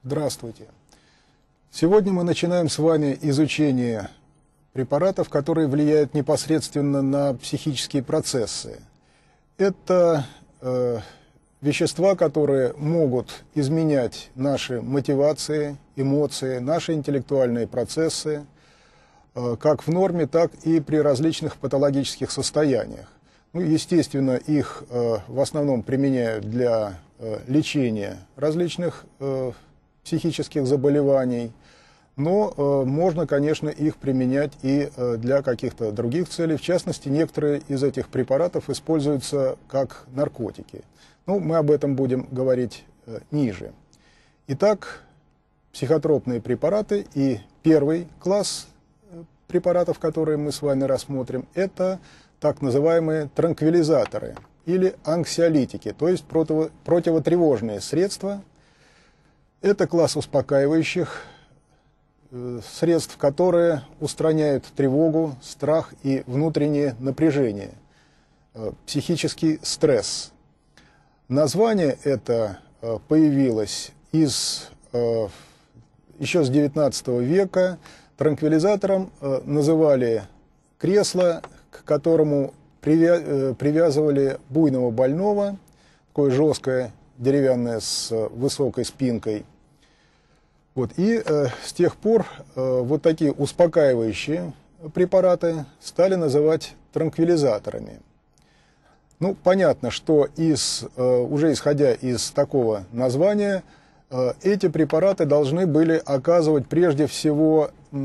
Здравствуйте. Сегодня мы начинаем с вами изучение препаратов, которые влияют непосредственно на психические процессы. Это вещества, которые могут изменять наши мотивации, эмоции, наши интеллектуальные процессы, как в норме, так и при различных патологических состояниях. Ну, естественно, их в основном применяют для лечения различных психических заболеваний, но можно, конечно, их применять и для каких-то других целей. В частности, некоторые из этих препаратов используются как наркотики. Ну, мы об этом будем говорить ниже. Итак, психотропные препараты, и первый класс препаратов, которые мы с вами рассмотрим, это так называемые транквилизаторы или анксиолитики, то есть противотревожные средства. Это класс успокаивающих средств, которые устраняют тревогу, страх и внутреннее напряжение, психический стресс. Название это появилось еще с XIX века. Транквилизатором называли кресло, к которому привязывали буйного больного, такое жесткое, деревянное с высокой спинкой. Вот. И с тех пор вот такие успокаивающие препараты стали называть транквилизаторами. Ну, понятно, что уже исходя из такого названия, эти препараты должны были оказывать прежде всего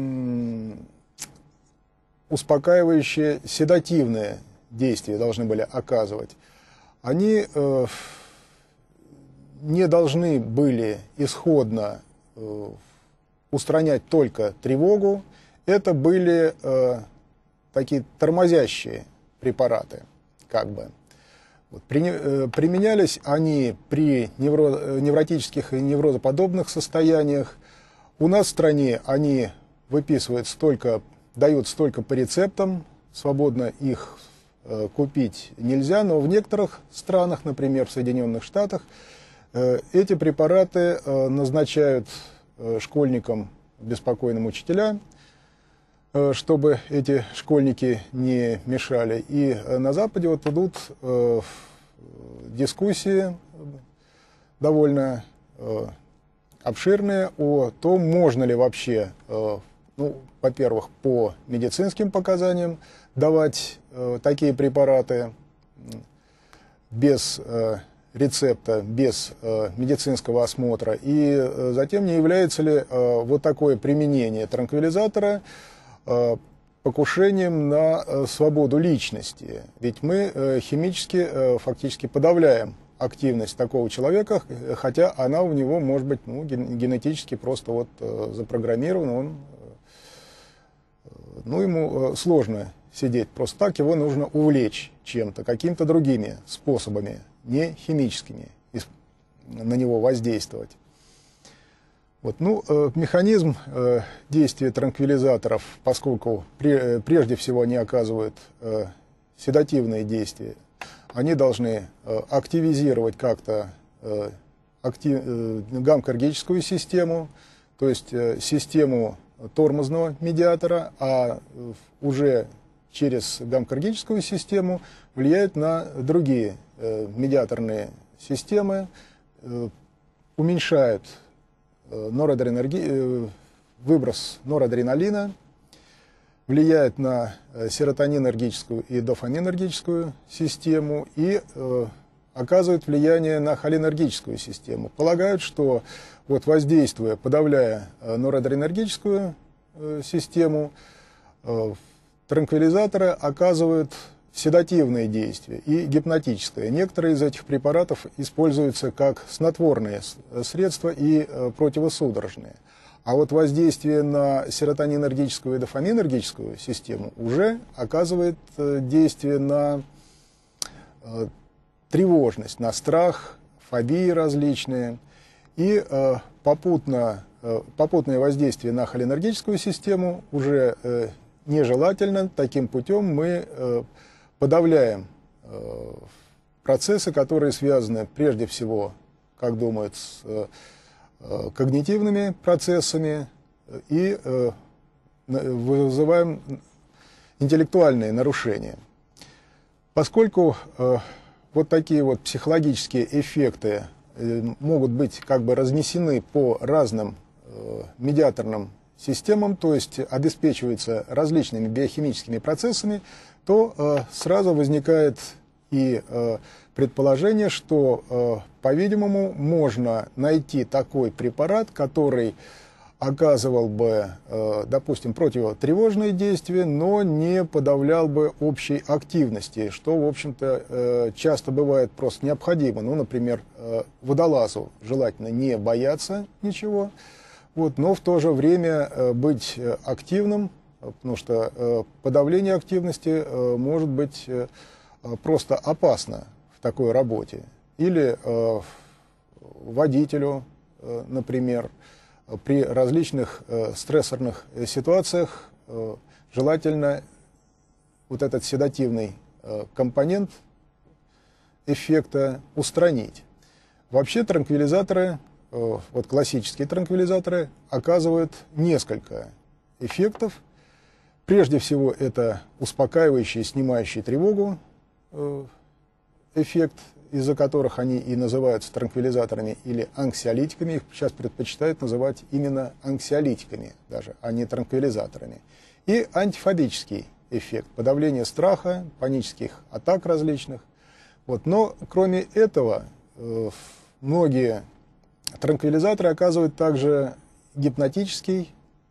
успокаивающие, седативные действия должны были оказывать. Они не должны были исходно устранять только тревогу. Это были такие тормозящие препараты, как бы. Вот. Применялись они при невротических и неврозоподобных состояниях. У нас в стране они дают столько по рецептам, свободно их купить нельзя, но в некоторых странах, например, в Соединенных Штатах, эти препараты назначают школьникам, беспокойным учителям, чтобы эти школьники не мешали. И на Западе вот идут дискуссии довольно обширные о том, можно ли вообще, ну, во-первых, по медицинским показаниям давать такие препараты без рецепта, без медицинского осмотра, и затем не является ли вот такое применение транквилизатора покушением на свободу личности. Ведь мы химически фактически подавляем активность такого человека, хотя она у него может быть генетически просто вот запрограммирована, ему сложно сидеть просто так, его нужно увлечь чем-то, какими-то другими способами, не химическими, на него воздействовать. Вот. Механизм действия транквилизаторов, поскольку прежде всего они оказывают седативные действия, они должны активизировать как-то гамма-эргическую систему, то есть систему тормозного медиатора, а уже через гамма-эргическую систему влияют на другие медиаторные системы, уменьшают выброс норадреналина, влияет на серотонинергическую и дофаминергическую систему и оказывает влияние на холинергическую систему. Полагают, что вот воздействуя, подавляя норадреналинергическую систему, транквилизаторы оказывают седативные действия и гипнотическое. Некоторые из этих препаратов используются как снотворные средства и противосудорожные. А вот воздействие на серотонинергическую и дофаминергическую систему уже оказывает действие на тревожность, на страх, фобии различные. И попутное воздействие на холинергическую систему уже нежелательно. Таким путем мы подавляем процессы, которые связаны прежде всего, как думают, с когнитивными процессами и вызываем интеллектуальные нарушения. Поскольку вот такие вот психологические эффекты могут быть как бы разнесены по разным медиаторным системам, то есть обеспечиваются различными биохимическими процессами, то сразу возникает и предположение, что, по-видимому, можно найти такой препарат, который оказывал бы, допустим, противотревожные действия, но не подавлял бы общей активности, что, в общем-то, часто бывает просто необходимо. Ну, например, водолазу желательно не бояться ничего, вот, но в то же время быть активным, потому что подавление активности может быть просто опасно в такой работе. Или водителю, например, при различных стрессорных ситуациях желательно вот этот седативный компонент эффекта устранить. Вообще транквилизаторы, вот классические транквилизаторы, оказывают несколько эффектов. Прежде всего это успокаивающий, снимающий тревогу эффект, из-за которых они и называются транквилизаторами или анксиолитиками. Их сейчас предпочитают называть именно анксиолитиками даже, а не транквилизаторами. И антифобический эффект, подавление страха, панических атак различных. Вот. Но кроме этого, многие транквилизаторы оказывают также гипнотический,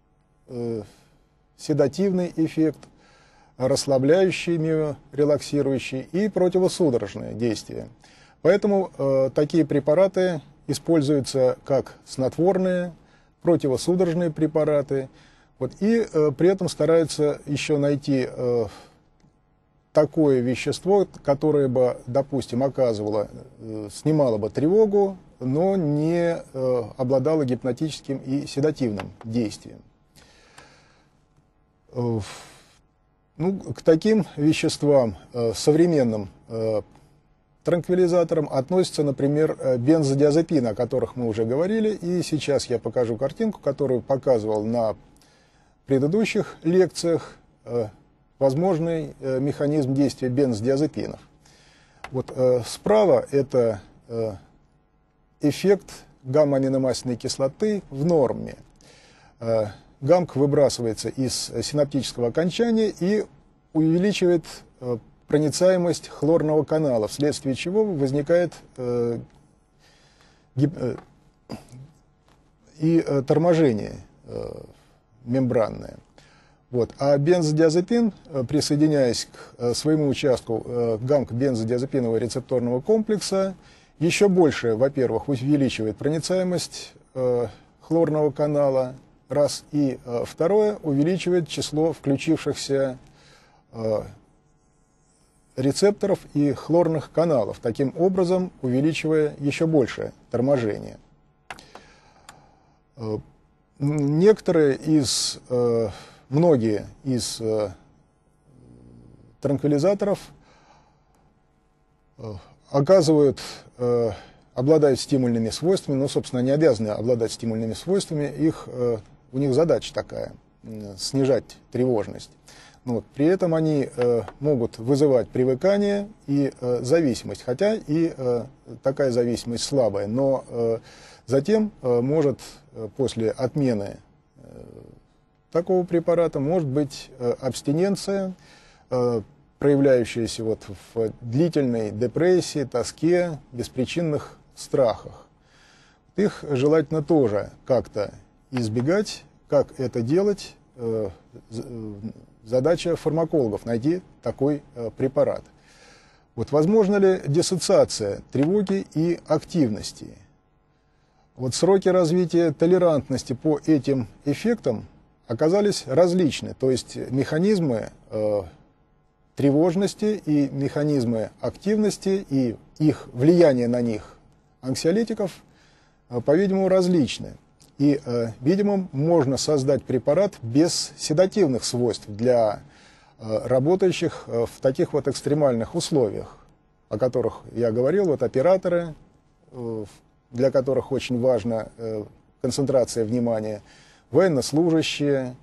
седативный эффект, расслабляющий, миорелаксирующий и противосудорожные действия. Поэтому такие препараты используются как снотворные, противосудорожные препараты. Вот, и при этом стараются еще найти такое вещество, которое бы, допустим, снимало бы тревогу, но не обладало гипнотическим и седативным действием. Ну, к таким веществам, современным транквилизаторам, относятся, например, бензодиазепины, о которых мы уже говорили. И сейчас я покажу картинку, которую показывал на предыдущих лекциях, возможный механизм действия бензодиазепинов. Вот справа это эффект гамма-аминомасляной кислоты в норме. Гамк выбрасывается из синаптического окончания и увеличивает проницаемость хлорного канала, вследствие чего возникает и торможение мембранное. Вот. А бензодиазепин, присоединяясь к своему участку гамк-бензодиазепинового рецепторного комплекса, еще больше, во-первых, увеличивает проницаемость хлорного канала, раз, и второе, увеличивает число включившихся рецепторов и хлорных каналов, таким образом увеличивая еще больше торможение. Многие из транквилизаторов обладают стимульными свойствами, но, собственно, не обязаны обладать стимульными свойствами, у них задача такая – снижать тревожность. Вот. При этом они могут вызывать привыкание и зависимость, хотя и такая зависимость слабая, но затем может после отмены такого препарата может быть абстиненция, проявляющаяся вот в длительной депрессии, тоске, беспричинных страхах. Их желательно тоже как-то избегать. Как это делать? Задача фармакологов – найти такой препарат. Вот возможно ли диссоциация тревоги и активности? Вот сроки развития толерантности по этим эффектам оказались различны. То есть механизмы тревожности и механизмы активности и их влияние на них анксиолитиков, по-видимому, различны. И, видимо, можно создать препарат без седативных свойств для работающих в таких вот экстремальных условиях, о которых я говорил, вот операторы, для которых очень важна концентрация внимания, военнослужащие,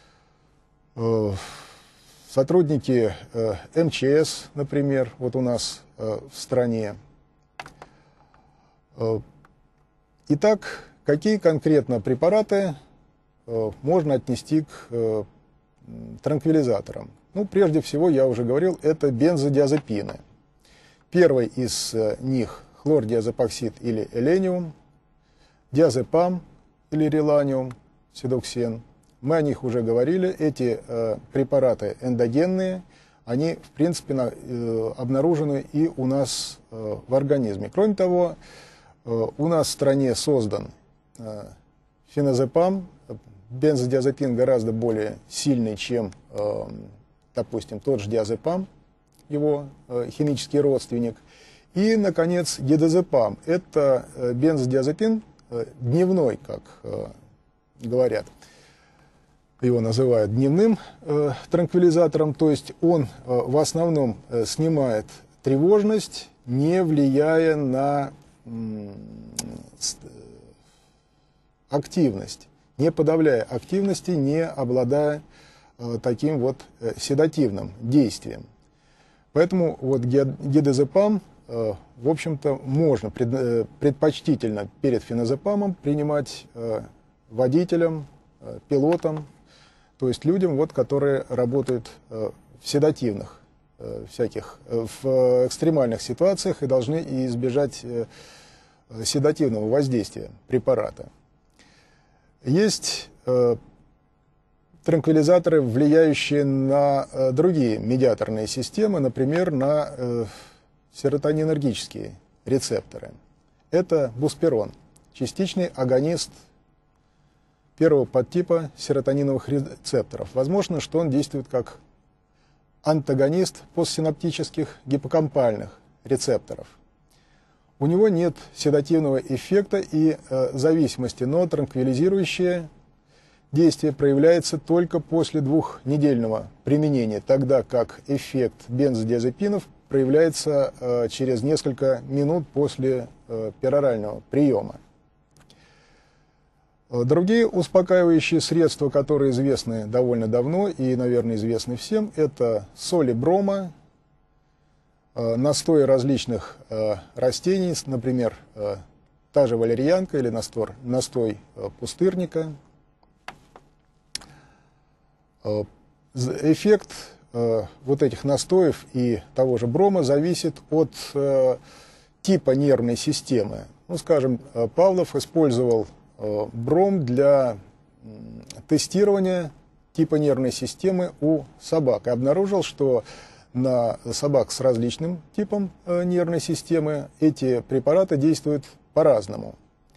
сотрудники МЧС, например, вот у нас в стране. Итак, какие конкретно препараты можно отнести к транквилизаторам? Ну, прежде всего, я уже говорил, это бензодиазепины. Первый из них хлордиазепоксид или элениум, диазепам или реланиум, седоксен. Мы о них уже говорили. Эти препараты эндогенные, они, в принципе, обнаружены и у нас в организме. Кроме того, у нас в стране создан феназепам. Бензодиазепин гораздо более сильный, чем, допустим, тот же диазепам, его химический родственник. И, наконец, дидазепам. Это бензодиазепин дневной, как говорят. Его называют дневным транквилизатором, то есть он в основном снимает тревожность, не влияя на активность, не подавляя активности, не обладая таким вот седативным действием. Поэтому вот дидазепам, в общем-то, можно предпочтительно перед феназепамом принимать водителям, пилотам, то есть людям, вот, которые работают в седативных всяких, в экстремальных ситуациях и должны избежать седативного воздействия препарата. Есть транквилизаторы, влияющие на другие медиаторные системы, например, на серотонинергические рецепторы. Это буспирон, частичный агонист первого подтипа серотониновых рецепторов. Возможно, что он действует как антагонист постсинаптических гиппокампальных рецепторов. У него нет седативного эффекта и зависимости, но транквилизирующее действие проявляется только после двухнедельного применения, тогда как эффект бензодиазепинов проявляется через несколько минут после перорального приема. Другие успокаивающие средства, которые известны довольно давно и, наверное, известны всем, это соли брома, настои различных растений, например, та же валерьянка или настой пустырника. Эффект вот этих настоев и того же брома зависит от типа нервной системы. Ну, скажем, Павлов использовал бром для тестирования типа нервной системы у собак и обнаружил, что на собак с различным типом нервной системы эти препараты действуют по-разному.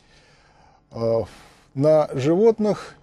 На животных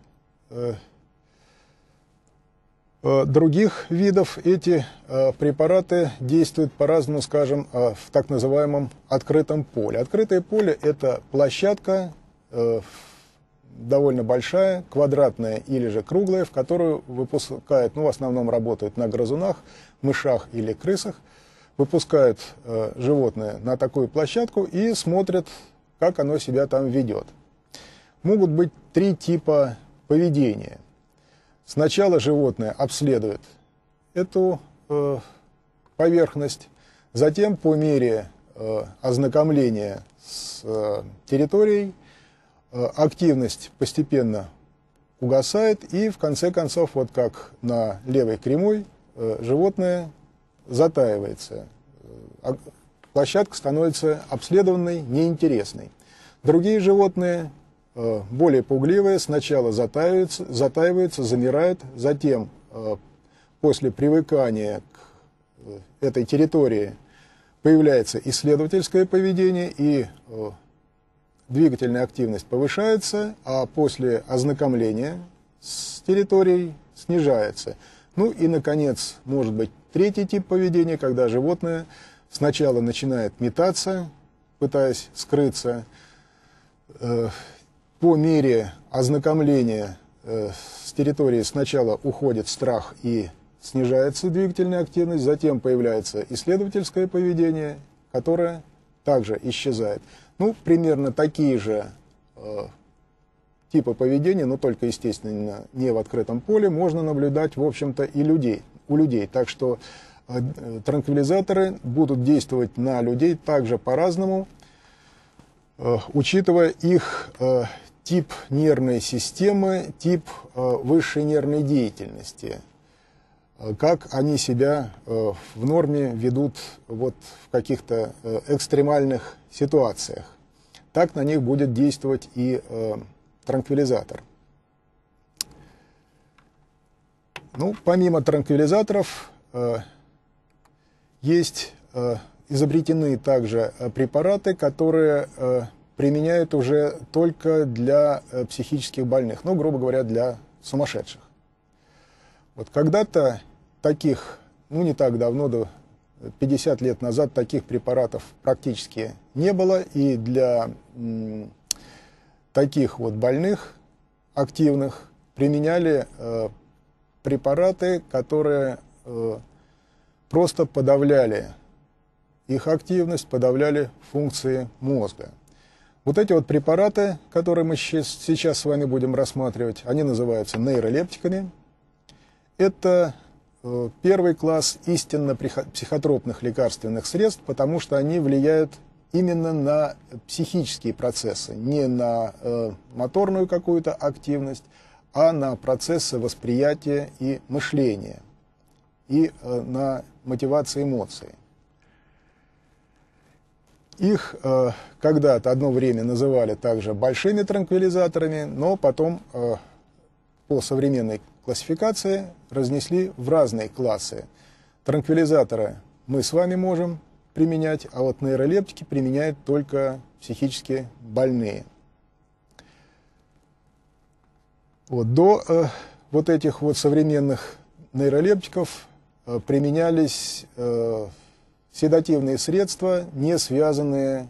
других видов эти препараты действуют по-разному, скажем, в так называемом открытом поле. Открытое поле – это площадка довольно большая, квадратная или же круглая, в которую выпускают, ну, в основном работают на грызунах, мышах или крысах, выпускают животное на такую площадку и смотрят, как оно себя там ведет. Могут быть три типа поведения. Сначала животное обследует эту поверхность, затем по мере ознакомления с территорией активность постепенно угасает, и в конце концов, вот как на левой кривой, животное затаивается. Площадка становится обследованной, неинтересной. Другие животные, более пугливые, сначала затаиваются, замирают, затем после привыкания к этой территории появляется исследовательское поведение, и двигательная активность повышается, а после ознакомления с территорией снижается. Ну и, наконец, может быть третий тип поведения, когда животное сначала начинает метаться, пытаясь скрыться. По мере ознакомления с территорией сначала уходит страх и снижается двигательная активность, затем появляется исследовательское поведение, которое также исчезает. Ну, примерно такие же типы поведения, но только, естественно, не в открытом поле, можно наблюдать, в общем-то, и у людей. Так что транквилизаторы будут действовать на людей также по-разному, учитывая их тип нервной системы, тип высшей нервной деятельности, как они себя в норме ведут вот в каких-то экстремальных ситуациях. Так на них будет действовать и транквилизатор. Ну, помимо транквилизаторов, есть изобретены также препараты, которые применяют уже только для психических больных, ну, грубо говоря, для сумасшедших. Вот когда-то таких, ну, не так давно, 50 лет назад, таких препаратов практически не было, и для таких вот больных, активных, применяли препараты, которые просто подавляли их активность, подавляли функции мозга. Вот эти вот препараты, которые мы сейчас с вами будем рассматривать, они называются нейролептиками. Это первый класс истинно психотропных лекарственных средств, потому что они влияют именно на психические процессы, не на моторную какую-то активность, а на процессы восприятия и мышления, и на мотивацию эмоций. Их когда-то одно время называли также большими транквилизаторами, но потом по современной классификации разнесли в разные классы. Транквилизаторы мы с вами можем применять, а вот нейролептики применяют только психически больные. Вот, до вот этих вот современных нейролептиков применялись седативные средства, не связанные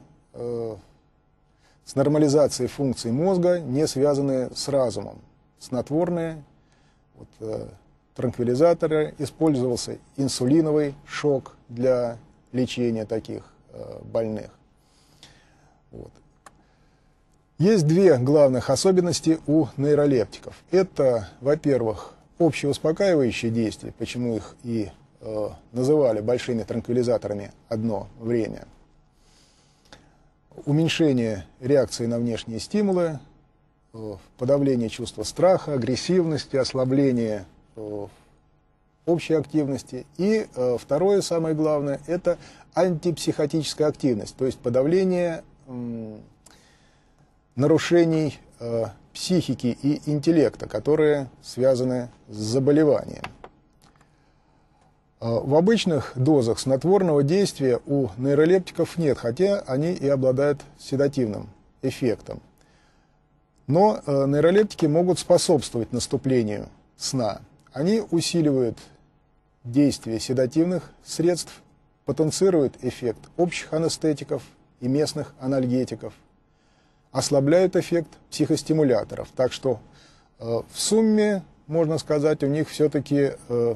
с нормализацией функций мозга, не связанные с разумом. Снотворные, вот, транквилизаторы, использовался инсулиновый шок для лечения таких больных. Вот. Есть две главных особенности у нейролептиков. Это, во-первых, общеуспокаивающие действия, почему их и называли большими транквилизаторами одно время. Уменьшение реакции на внешние стимулы, подавление чувства страха, агрессивности, ослабление общей активности. И второе, самое главное, это антипсихотическая активность, то есть подавление нарушений психики и интеллекта, которые связаны с заболеванием. В обычных дозах снотворного действия у нейролептиков нет, хотя они и обладают седативным эффектом. Но нейролептики могут способствовать наступлению сна. Они усиливают действие седативных средств, потенцируют эффект общих анестетиков и местных анальгетиков, ослабляют эффект психостимуляторов. Так что в сумме, можно сказать, у них все-таки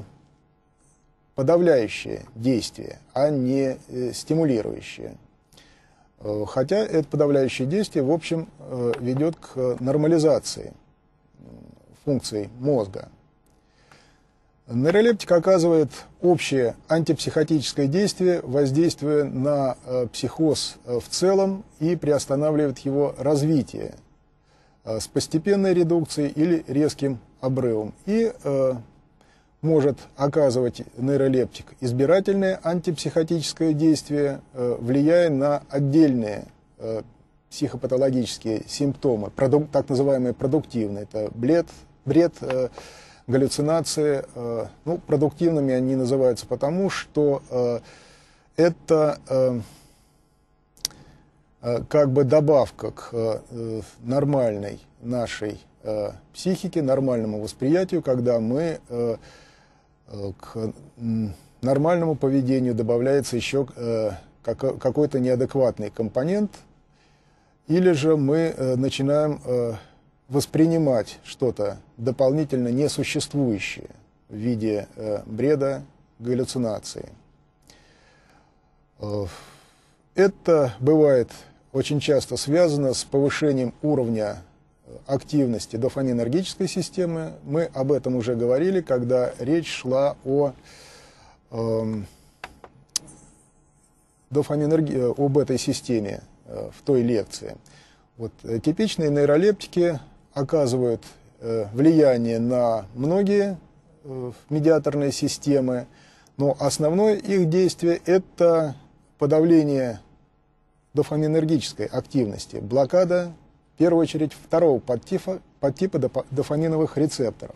подавляющее действие, а не стимулирующее. Хотя это подавляющее действие, в общем, ведет к нормализации функций мозга. Нейролептик оказывает общее антипсихотическое действие, воздействуя на психоз в целом и приостанавливает его развитие с постепенной редукцией или резким обрывом. И может оказывать нейролептик избирательное антипсихотическое действие, влияя на отдельные психопатологические симптомы, так называемые продуктивные. Это бред, галлюцинации. Ну, продуктивными они называются потому, что это как бы добавка к нормальной нашей психике, нормальному восприятию, когда мы к нормальному поведению добавляется еще какой-то неадекватный компонент, или же мы начинаем воспринимать что-то дополнительно несуществующее в виде бреда, галлюцинации. Это бывает очень часто связано с повышением уровня активности дофаминергической системы. Мы об этом уже говорили, когда речь шла об этой системе в той лекции. Вот, типичные нейролептики оказывают влияние на многие медиаторные системы, но основное их действие – это подавление дофаминергической активности, блокада, в первую очередь, второго подтипа дофаминовых рецепторов,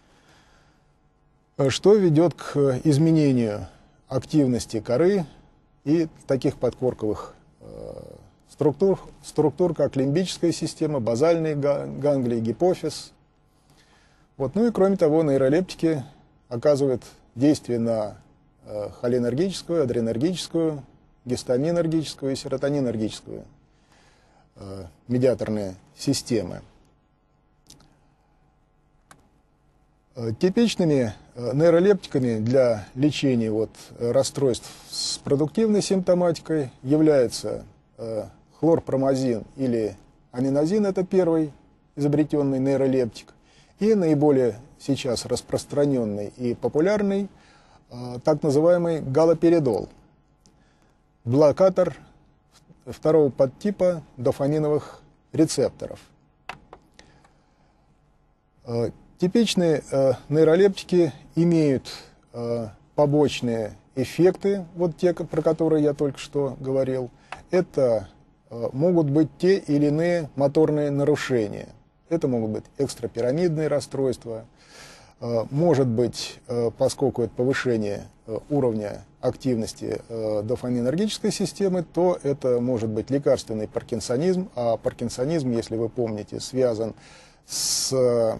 что ведет к изменению активности коры и таких подкорковых структур, как лимбическая система, базальные ганглии, гипофиз. Вот. Ну и кроме того, нейролептики оказывают действие на холинергическую, адренергическую, гистаминергическую и серотонинергическую медиаторные системы. Типичными нейролептиками для лечения расстройств с продуктивной симптоматикой являются хлорпромазин или аминозин, это первый изобретенный нейролептик, и наиболее сейчас распространенный и популярный так называемый галоперидол, блокатор второго подтипа дофаминовых рецепторов. Типичные нейролептики имеют побочные эффекты, вот те, про которые я только что говорил. Это могут быть те или иные моторные нарушения. Это могут быть экстрапирамидные расстройства. Может быть, поскольку это повышение уровня активности дофаминергической системы, то это может быть лекарственный паркинсонизм. А паркинсонизм, если вы помните, связан с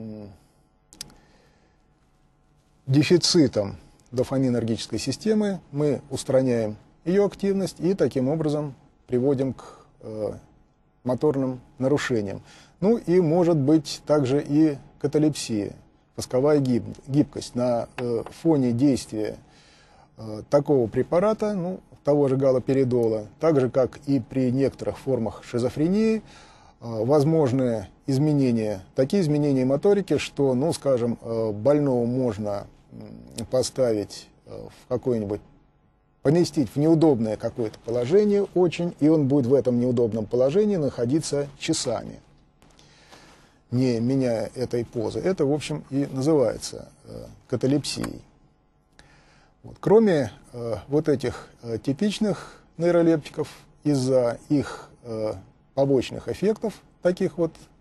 дефицитом дофаминергической системы. Мы устраняем ее активность и таким образом приводим к моторным нарушениям. Ну и может быть также и каталепсия, восковая гибкость. На фоне действия такого препарата, того же галоперидола, так же как и при некоторых формах шизофрении, возможны изменения, такие изменения моторики, что, скажем, больного можно поставить в какое-нибудь, поместить в неудобное какое-то положение очень, и он будет в этом неудобном положении находиться часами, не меняя этой позы. Это, в общем, и называется каталепсией. Вот. Кроме этих типичных нейролептиков, из-за их побочных эффектов, таких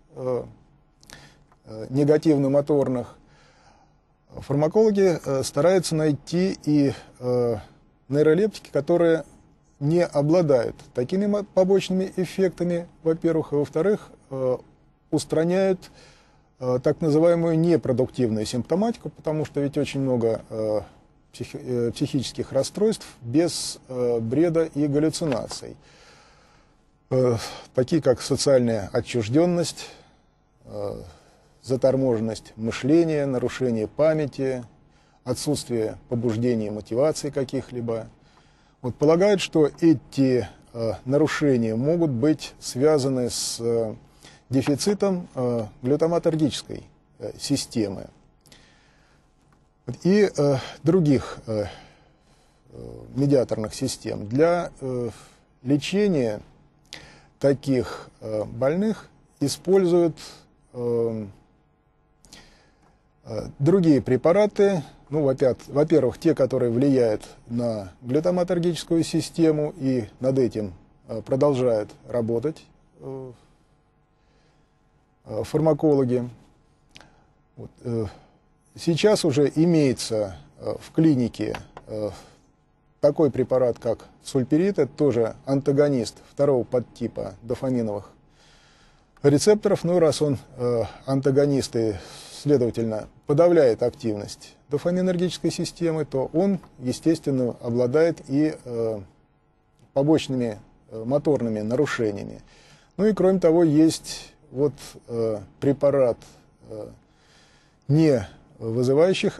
негативно-моторных, фармакологи стараются найти и нейролептики, которые не обладают такими побочными эффектами, во-первых, и во-вторых, устраняют так называемую непродуктивную симптоматику, потому что ведь очень много психических расстройств без бреда и галлюцинаций, такие как социальная отчужденность, заторможенность мышления, нарушение памяти, отсутствие побуждений и мотивации каких-либо. Вот полагают, что эти нарушения могут быть связаны с дефицитом глютаматергической системы и других медиаторных систем. Для лечения таких больных используют другие препараты, во-первых, те, которые влияют на глютаматергическую систему, и над этим продолжают работать фармакологи. Сейчас уже имеется в клинике такой препарат, как сульпирит, это тоже антагонист второго подтипа дофаминовых рецепторов. Раз он антагонист и, следовательно, подавляет активность дофаминергической системы, то он, естественно, обладает и побочными моторными нарушениями. И, кроме того, есть препарат, не вызывающий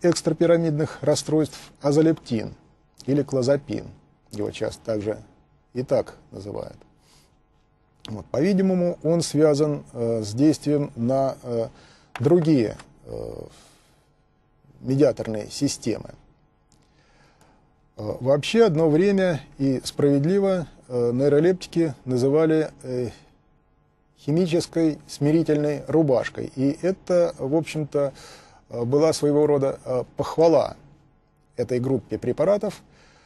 экстрапирамидных расстройств, азолептин или клозапин. Его часто также и так называют. Вот. По-видимому, он связан с действием на другие медиаторные системы. Вообще, одно время и справедливо нейролептики называли химической смирительной рубашкой. И это, в общем-то, была своего рода похвала этой группе препаратов,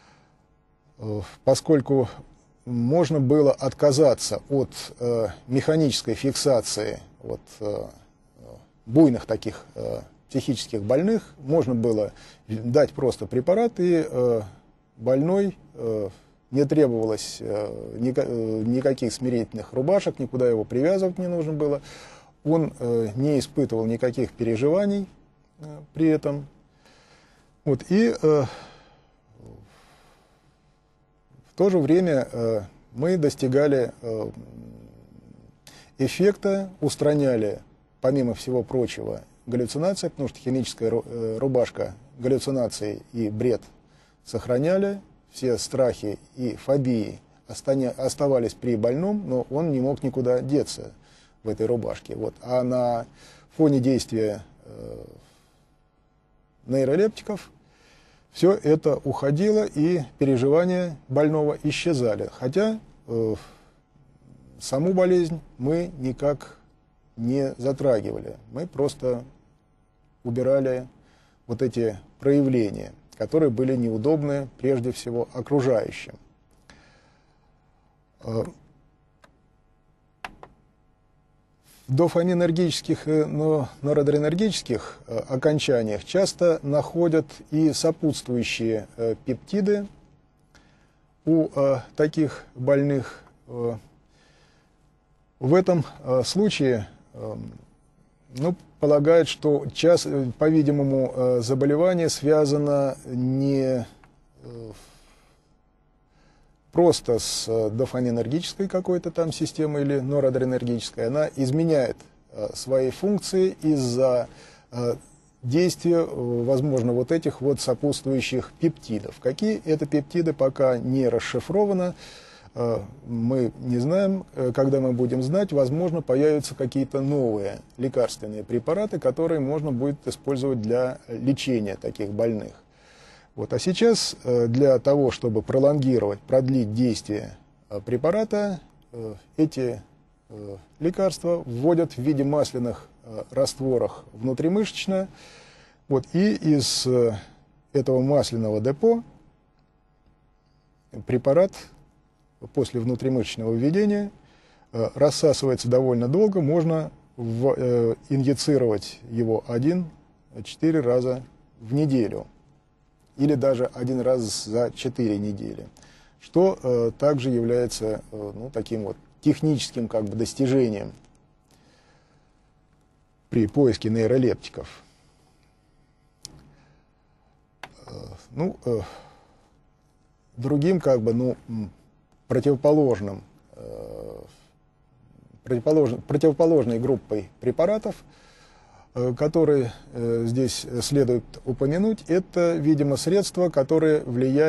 поскольку можно было отказаться от механической фиксации буйных таких психических больных, можно было дать просто препарат, и больной не требовалось никаких смирительных рубашек, никуда его привязывать не нужно было, он не испытывал никаких переживаний при этом. Вот, и в то же время мы достигали эффекта, устраняли, помимо всего прочего, галлюцинации, потому что химическая рубашка галлюцинации и бред сохраняли, все страхи и фобии оставались при больном, но он не мог никуда деться в этой рубашке. Вот. А на фоне действия нейролептиков все это уходило, и переживания больного исчезали. Хотя саму болезнь мы никак не затрагивали. Мы просто убирали вот эти проявления, которые были неудобны прежде всего окружающим. В дофаминергических и норадреnergических окончаниях часто находят и сопутствующие пептиды у таких больных. В этом случае полагают, что, по-видимому, заболевание связано не просто с дофаминергической какой-то там системой или норадреnergической, она изменяет свои функции из-за действия, возможно, вот этих вот сопутствующих пептидов. Какие это пептиды, пока не расшифровано, мы не знаем. Когда мы будем знать, возможно, появятся какие-то новые лекарственные препараты, которые можно будет использовать для лечения таких больных. Вот. А сейчас для того, чтобы пролонгировать, продлить действие препарата, эти лекарства вводят в виде масляных растворах внутримышечно. Вот. И из этого масляного депо препарат после внутримышечного введения рассасывается довольно долго, можно инъецировать его 1-4 раза в неделю или даже 1 раз за 4 недели, что также является таким вот техническим достижением при поиске нейролептиков. Другим противоположной группой препаратов, которые здесь следует упомянуть, это, видимо, средства, которые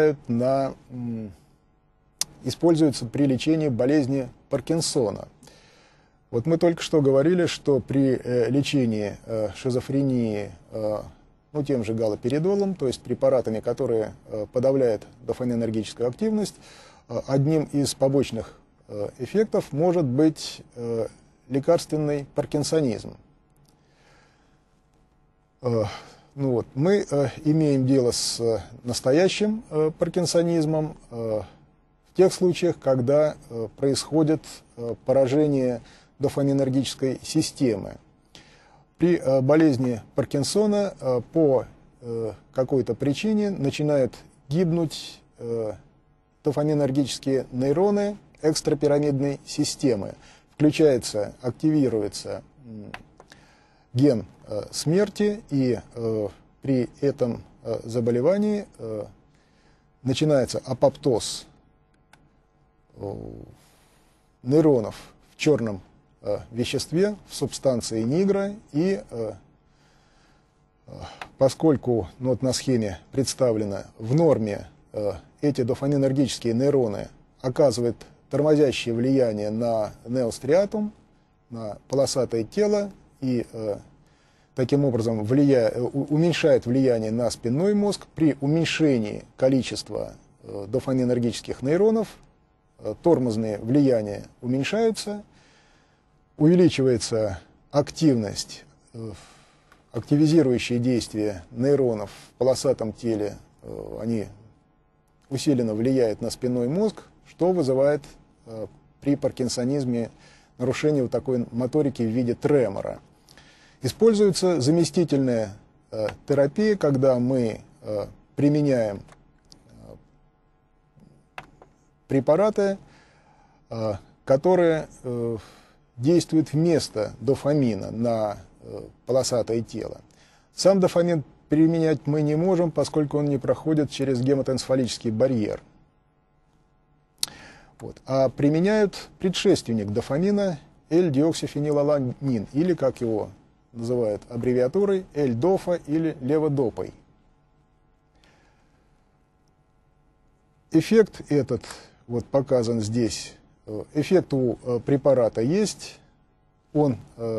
используются при лечении болезни Паркинсона. Вот мы только что говорили, что при лечении шизофрении тем же галоперидолом, то есть препаратами, которые подавляют дофаминергическую активность, одним из побочных эффектов может быть лекарственный паркинсонизм. Мы имеем дело с настоящим паркинсонизмом в тех случаях, когда происходит поражение дофаминергической системы. При болезни Паркинсона по какой-то причине начинают гибнуть дофаминергические нейроны экстрапирамидной системы. Активируется ген смерти, и при этом заболевании начинается апоптоз нейронов в черном веществе, в субстанции нигра, и поскольку на схеме представлено в норме эти дофаминергические нейроны оказывает тормозящее влияние на неостриатум, на полосатое тело, и таким образом уменьшает влияние на спинной мозг. При уменьшении количества дофаминергических нейронов тормозные влияния уменьшаются, увеличивается активность, активизирующие действия нейронов в полосатом теле, они усиленно влияют на спинной мозг, что вызывает при паркинсонизме нарушение вот такой моторики в виде тремора. Используется заместительная терапия, когда мы применяем препараты, которые действуют вместо дофамина на полосатое тело. Сам дофамин применять мы не можем, поскольку он не проходит через гематоэнцефалический барьер. Вот. А применяют предшественник дофамина L-диоксифенилаланин, или, как его называют аббревиатурой, L-дофа или леводопой. Эффект этот вот показан здесь. Эффект у препарата есть. Он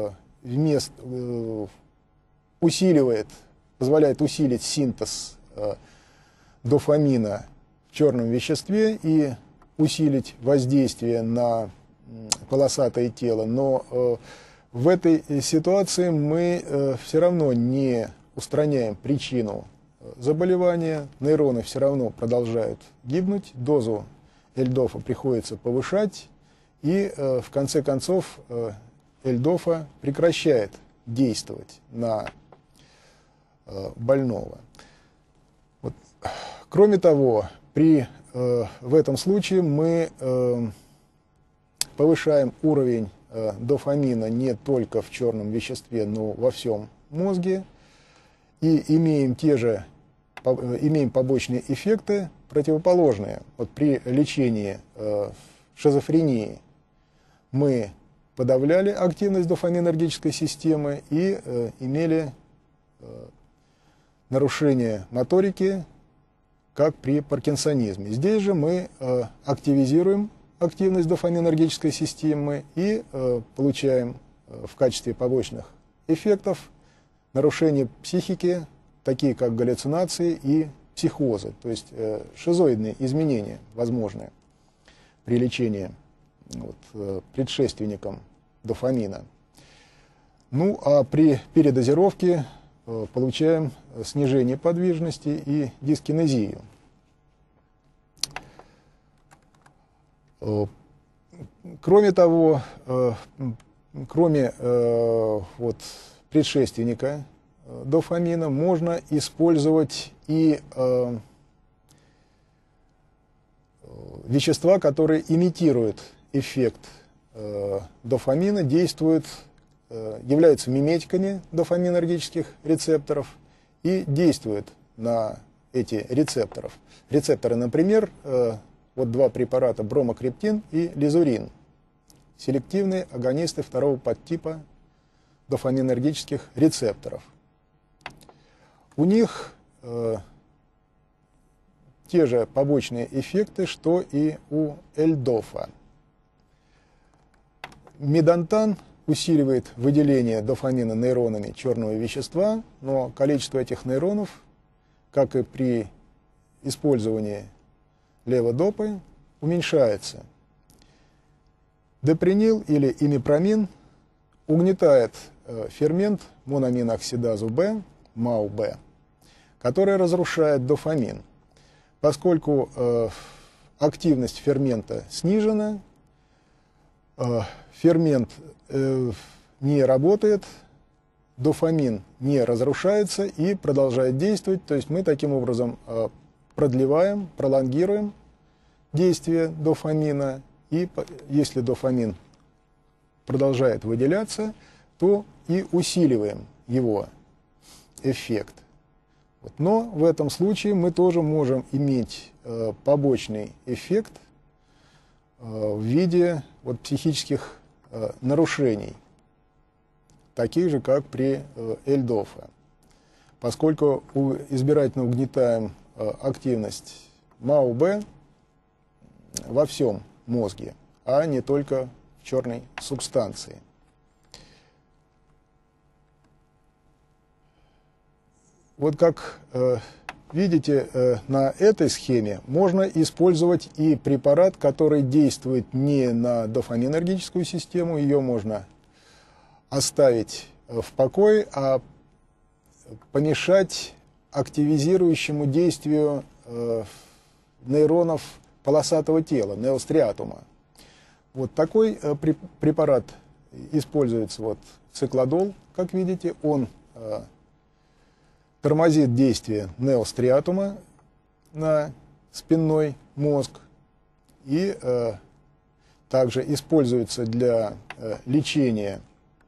позволяет усилить синтез дофамина в черном веществе и усилить воздействие на полосатое тело. Но в этой ситуации мы все равно не устраняем причину заболевания. Нейроны все равно продолжают гибнуть, дозу L-дофа приходится повышать, и в конце концов L-дофа прекращает действовать на больного. Вот. Кроме того, в этом случае мы повышаем уровень дофамина не только в черном веществе, но во всем мозге, и имеем побочные эффекты противоположные. Вот при лечении шизофрении мы подавляли активность дофаминергической системы и имели нарушение моторики, как при паркинсонизме. Здесь же мы активизируем активность дофаминергической системы и получаем в качестве побочных эффектов нарушение психики, такие как галлюцинации и психозы, то есть шизоидные изменения возможны при лечении предшественником дофамина. Ну а при передозировке получаем снижение подвижности и дискинезию. Кроме того, кроме предшественника дофамина, можно использовать и вещества, которые имитируют эффект дофамина, являются миметиками дофаминергических рецепторов и действуют на эти рецепторы. Например, вот два препарата бромокрептин и лизурин, селективные агонисты второго подтипа дофаминергических рецепторов. У них те же побочные эффекты, что и у L-дофа. Медантан усиливает выделение дофамина нейронами черного вещества, но количество этих нейронов, как и при использовании леводопы, уменьшается. Депринил или имипромин угнетает фермент мономиноксидазу В, МАУ-Б, который разрушает дофамин. Поскольку активность фермента снижена, фермент не работает, дофамин не разрушается и продолжает действовать. То есть мы таким образом пролонгируем действие дофамина. И если дофамин продолжает выделяться, то и усиливаем его эффект. Но в этом случае мы тоже можем иметь побочный эффект в виде психических нарушений, таких же, как при L-дофа. Поскольку избирательно угнетаем активность МАУ-Б, во всем мозге, а не только в черной субстанции. Вот как видите на этой схеме, можно использовать и препарат, который действует не на дофаминергическую систему, ее можно оставить в покое, а помешать активизирующему действию нейронов полосатого тела, неостриатума. Вот такой препарат используется, вот циклодол, как видите, он тормозит действие неостриатума на спинной мозг и также используется для лечения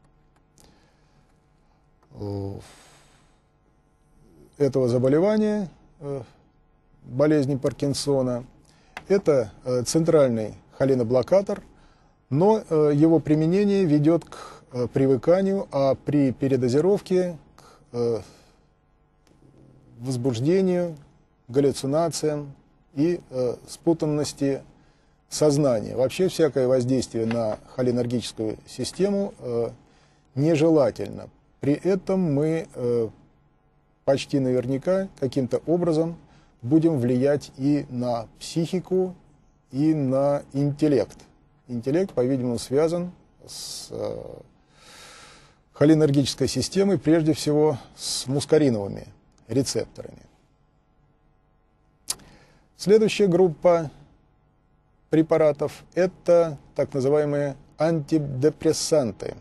этого заболевания, болезни Паркинсона. Это центральный холиноблокатор, но его применение ведет к привыканию, а при передозировке к возбуждению, галлюцинациям и спутанности сознания. Вообще всякое воздействие на холинергическую систему нежелательно. При этом мы почти наверняка каким-то образом будем влиять и на психику, и на интеллект. Интеллект, по-видимому, связан с холинергической системой, прежде всего с мускариновыми рецепторами. Следующая группа препаратов – это так называемые антидепрессанты.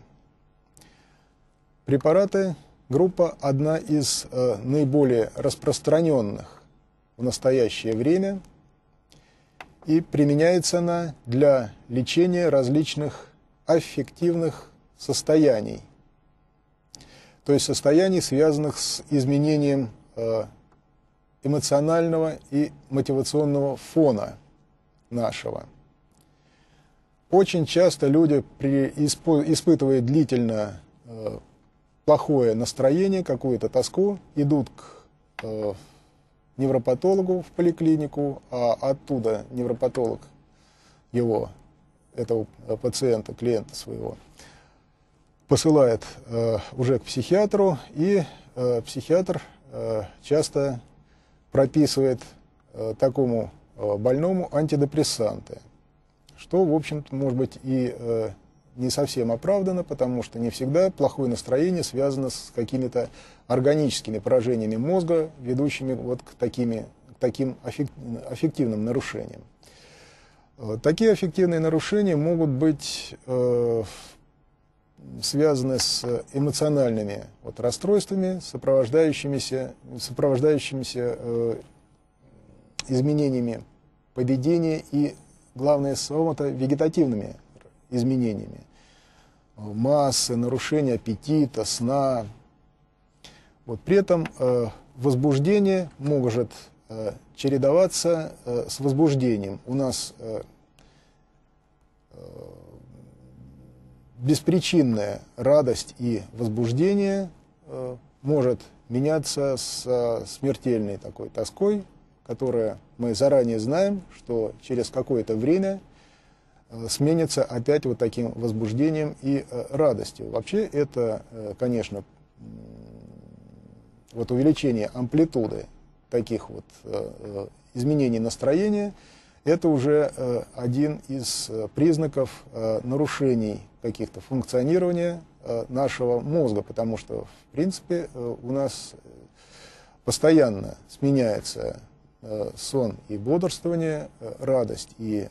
Препараты группа одна из наиболее распространенных в настоящее время, и применяется она для лечения различных аффективных состояний, то есть состояний, связанных с изменением эмоционального и мотивационного фона нашего. Очень часто люди, испытывая длительно плохое настроение, какую-то тоску, идут к невропатологу в поликлинику, а оттуда невропатолог этого пациента, клиента своего, посылает уже к психиатру, и психиатр часто прописывает такому больному антидепрессанты, что, в общем-то, может быть и не совсем оправдано, потому что не всегда плохое настроение связано с какими-то органическими поражениями мозга, ведущими вот к таким аффективным нарушениям. Такие аффективные нарушения могут быть связаны с эмоциональными расстройствами, сопровождающимися изменениями поведения и, главное, сомато-вегетативными изменениями массы, нарушения аппетита, сна. При этом возбуждение может чередоваться с возбуждением. У нас беспричинная радость и возбуждение может меняться с смертельной такой тоской, которая мы заранее знаем, что через какое-то время сменится опять вот таким возбуждением и радостью. Вообще это, конечно, увеличение амплитуды таких изменений настроения, это уже один из признаков нарушений каких-то функционирования нашего мозга, потому что, в принципе, у нас постоянно сменяется сон и бодрствование, радость и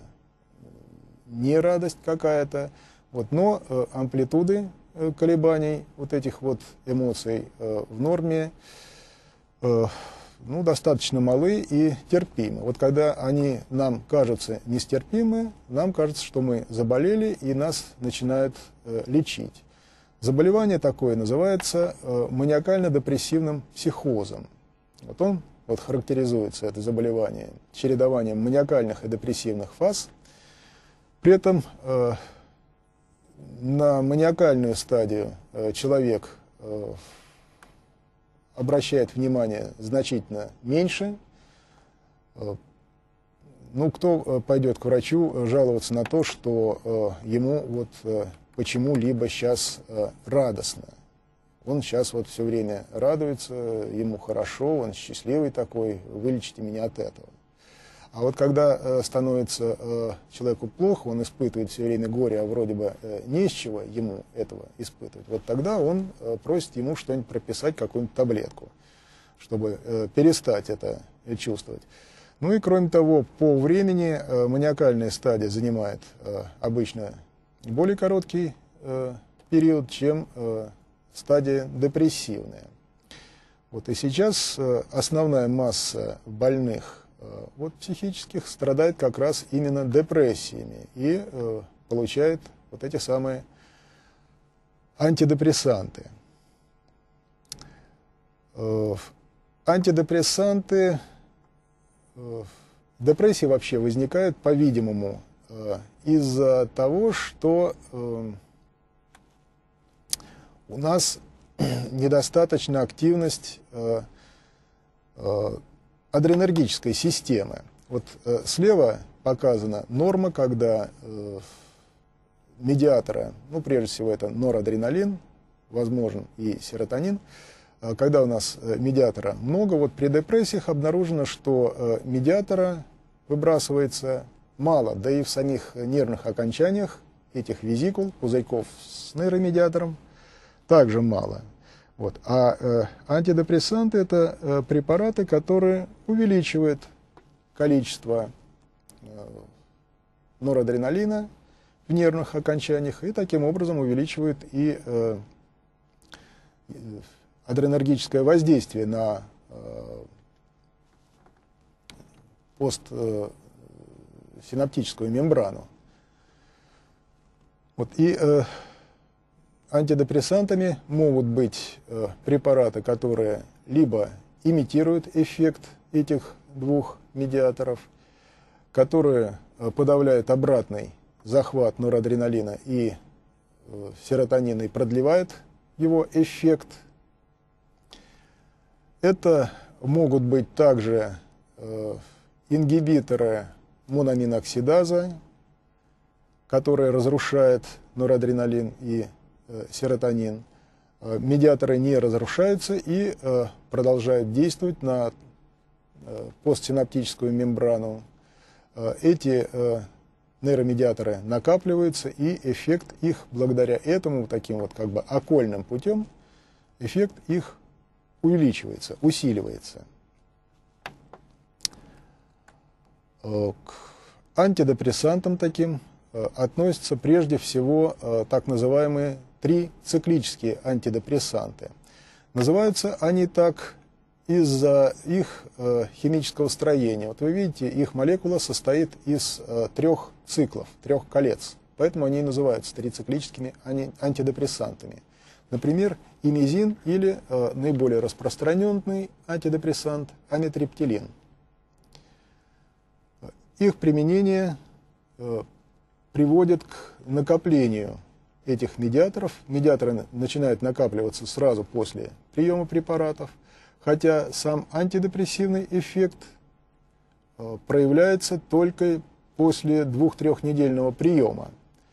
не радость какая-то, но амплитуды колебаний этих эмоций в норме достаточно малы и терпимы. Когда они нам кажутся нестерпимы, нам кажется, что мы заболели, и нас начинают лечить. Заболевание такое называется маниакально-депрессивным психозом. Он характеризуется, это заболевание, чередованием маниакальных и депрессивных фаз. При этом на маниакальную стадию человек обращает внимание значительно меньше, Ну, кто пойдет к врачу жаловаться на то, что ему вот почему-либо сейчас радостно? Он сейчас вот все время радуется, ему хорошо, он счастливый такой, вылечите меня от этого. А вот когда становится человеку плохо, он испытывает все время горе, а вроде бы не из чего ему этого испытывать, вот тогда он просит ему что-нибудь прописать, какую-нибудь таблетку, чтобы перестать это чувствовать. Ну и кроме того, по времени маниакальная стадия занимает обычно более короткий период, чем стадия депрессивная. Вот и сейчас основная масса больных вот, психических страдает как раз именно депрессиями и получает вот эти самые антидепрессанты. Антидепрессанты, депрессии вообще возникают, по-видимому, из-за того, что у нас недостаточна активность адренергической системы. Вот слева показана норма, когда медиатора, ну, прежде всего, это норадреналин, возможен и серотонин. Когда у нас медиатора много, вот при депрессиях обнаружено, что медиатора выбрасывается мало, да и в самих нервных окончаниях этих везикул, пузырьков с нейромедиатором, также мало. Вот. А антидепрессанты – это препараты, которые увеличивают количество норадреналина в нервных окончаниях и таким образом увеличивают и адренергическое воздействие на постсинаптическую мембрану. Вот. И антидепрессантами могут быть препараты, которые либо имитируют эффект этих двух медиаторов, которые подавляют обратный захват норадреналина и серотонина и продлевают его эффект. Это могут быть также ингибиторы моноаминоксидаза, которые разрушают норадреналин и серотонин. Медиаторы не разрушаются и продолжают действовать на постсинаптическую мембрану. Эти нейромедиаторы накапливаются, и эффект их, благодаря этому, таким вот как бы окольным путем, эффект их увеличивается, усиливается. К антидепрессантам таким относятся прежде всего так называемые трициклические антидепрессанты. Называются они так из-за их химического строения. Вот вы видите, их молекула состоит из трех циклов, трех колец. Поэтому они и называются трициклическими антидепрессантами. Например, имизин или наиболее распространенный антидепрессант амитриптилин. Их применение приводит к накоплению этих медиаторов. Медиаторы начинают накапливаться сразу после приема препаратов, хотя сам антидепрессивный эффект проявляется только после 2-3-недельного приема,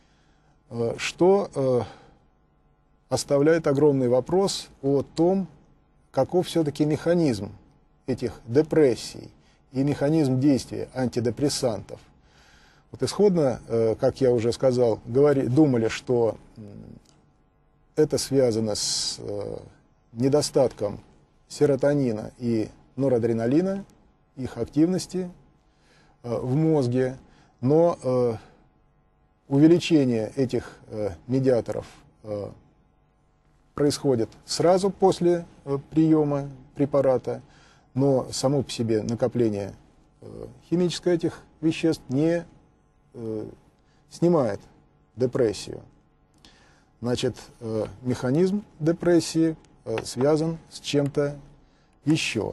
что оставляет огромный вопрос о том, каков все-таки механизм этих депрессий и механизм действия антидепрессантов. Вот исходно, как я уже сказал, думали, что это связано с недостатком серотонина и норадреналина, их активности в мозге, но увеличение этих медиаторов происходит сразу после приема препарата, но само по себе накопление химическое этих веществ не снимает депрессию. Значит, механизм депрессии связан с чем-то еще.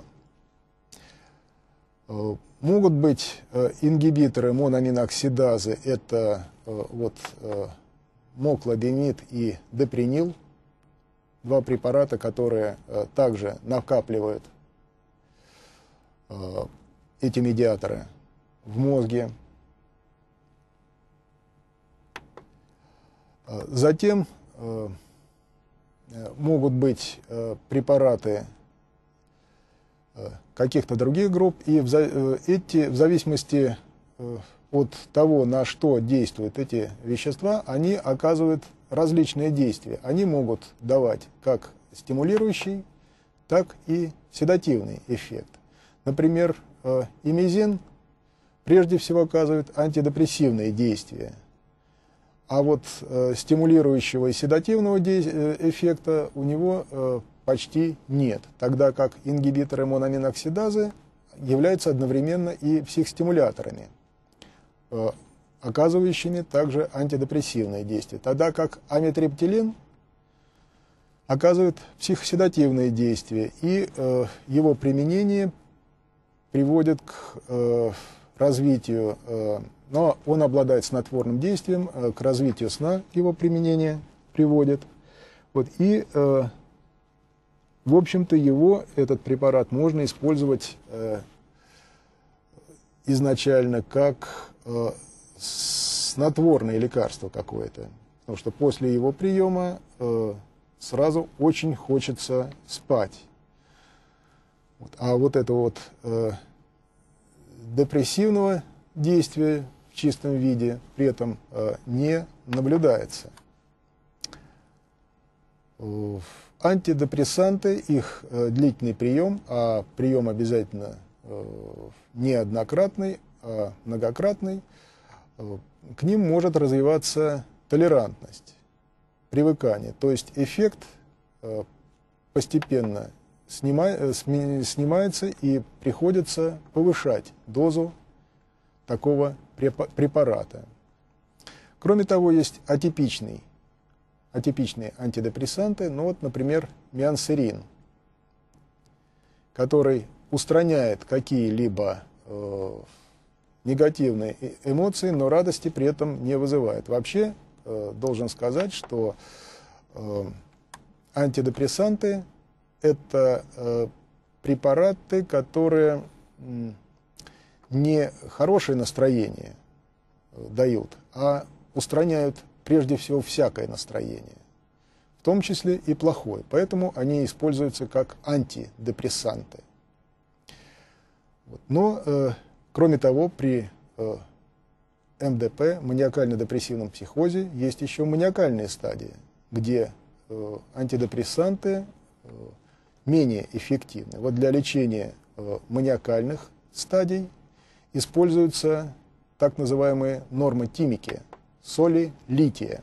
Могут быть ингибиторы моноаминоксидазы, это вот моклобемид и депринил, два препарата, которые также накапливают эти медиаторы в мозге. Затем могут быть препараты каких-то других групп, и в зависимости от того, на что действуют эти вещества, они оказывают различные действия. Они могут давать как стимулирующий, так и седативный эффект. Например, имизин прежде всего оказывает антидепрессивные действия, а вот стимулирующего и седативного эффекта у него почти нет, тогда как ингибиторы моноаминоксидазы являются одновременно и психостимуляторами, оказывающими также антидепрессивные действия, тогда как амитриптилин оказывает психоседативные действия, и его применение приводит к развитию, но он обладает снотворным действием, к развитию сна его применение приводит. Вот, и, в общем-то, этот препарат можно использовать изначально как снотворное лекарство какое-то, потому что после его приема сразу очень хочется спать. Вот. А вот это вот депрессивного действия в чистом виде при этом не наблюдается. Антидепрессанты, их длительный прием, а прием обязательно не однократный, а многократный, к ним может развиваться толерантность, привыкание. То есть эффект постепенно снимается и приходится повышать дозу такого препарата. Кроме того, есть атипичные антидепрессанты, ну вот, например, миансерин, который устраняет какие-либо негативные эмоции, но радости при этом не вызывает. Вообще, должен сказать, что антидепрессанты – это препараты, которые не хорошее настроение дают, а устраняют прежде всего всякое настроение, в том числе и плохое. Поэтому они используются как антидепрессанты. Вот. Но, кроме того, при МДП, маниакально-депрессивном психозе, есть еще маниакальные стадии, где антидепрессанты менее эффективны. Вот для лечения маниакальных стадий используются так называемые нормотимики, соли лития.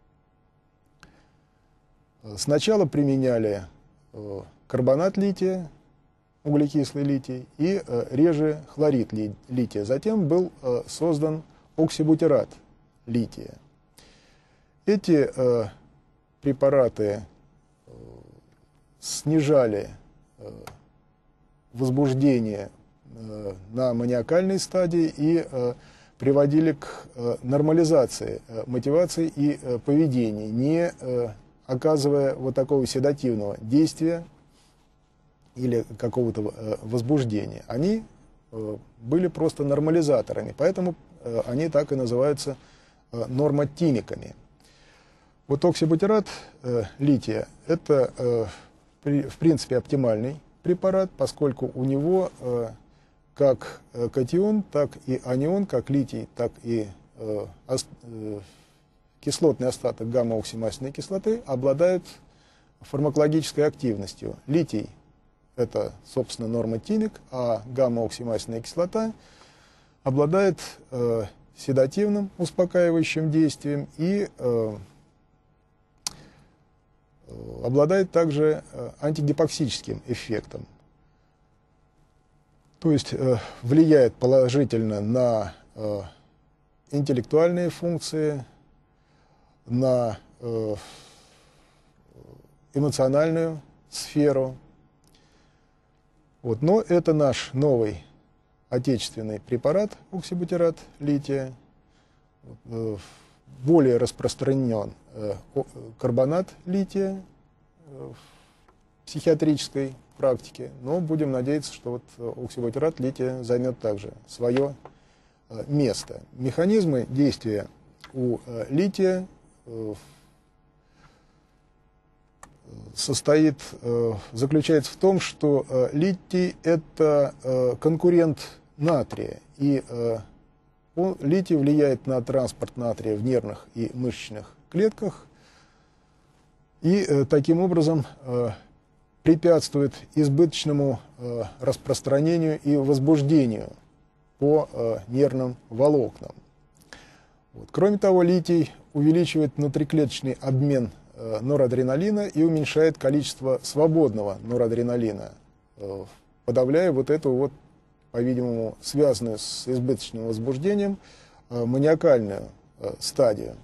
Сначала применяли карбонат лития, углекислый литий, и реже хлорид лития. Затем был создан оксибутират лития. Эти препараты снижали возбуждение на маниакальной стадии и приводили к нормализации мотивации и поведения, не оказывая вот такого седативного действия или какого-то возбуждения. Они были просто нормализаторами, поэтому они так и называются нормотимиками. Вот оксибутират лития – это, в принципе, оптимальный препарат, поскольку у него как катион, так и анион, как литий, так и кислотный остаток гамма-оксимасляной кислоты обладают фармакологической активностью. Литий – это, собственно, нормотимик, а гамма-оксимасляная кислота обладает седативным, успокаивающим действием и обладает также антигипоксическим эффектом. То есть влияет положительно на интеллектуальные функции, на эмоциональную сферу. Вот. Но это наш новый отечественный препарат, оксибутират лития. Более распространен карбонат лития в психиатрической практике, но будем надеяться, что вот оксибутират лития займет также свое место. Механизмы действия у лития заключается в том, что литий – это конкурент натрия, и литий влияет на транспорт натрия в нервных и мышечных клетках, и таким образом препятствует избыточному распространению и возбуждению по нервным волокнам. Вот. Кроме того, литий увеличивает внутриклеточный обмен норадреналина и уменьшает количество свободного норадреналина, подавляя вот эту вот, по-видимому, связанную с избыточным возбуждением маниакальную стадию.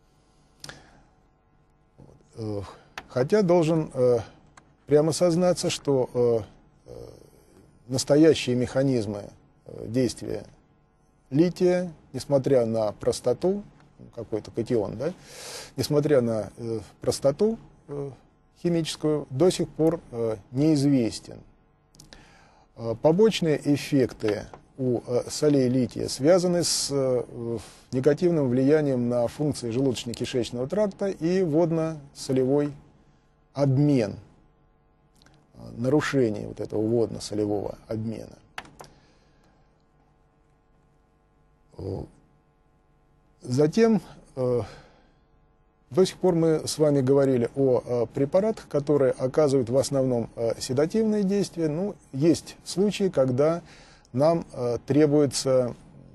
Хотя должен прямо сознаться, что настоящие механизмы действия лития, несмотря на простоту, какой-то катион, да, несмотря на простоту химическую, до сих пор неизвестен. Побочные эффекты у солей лития связаны с негативным влиянием на функции желудочно-кишечного тракта и водно-солевой обмен, нарушение вот этого водно-солевого обмена. Затем, до сих пор мы с вами говорили о препаратах, которые оказывают в основном седативные действия. Ну, есть случаи, когда нам требуется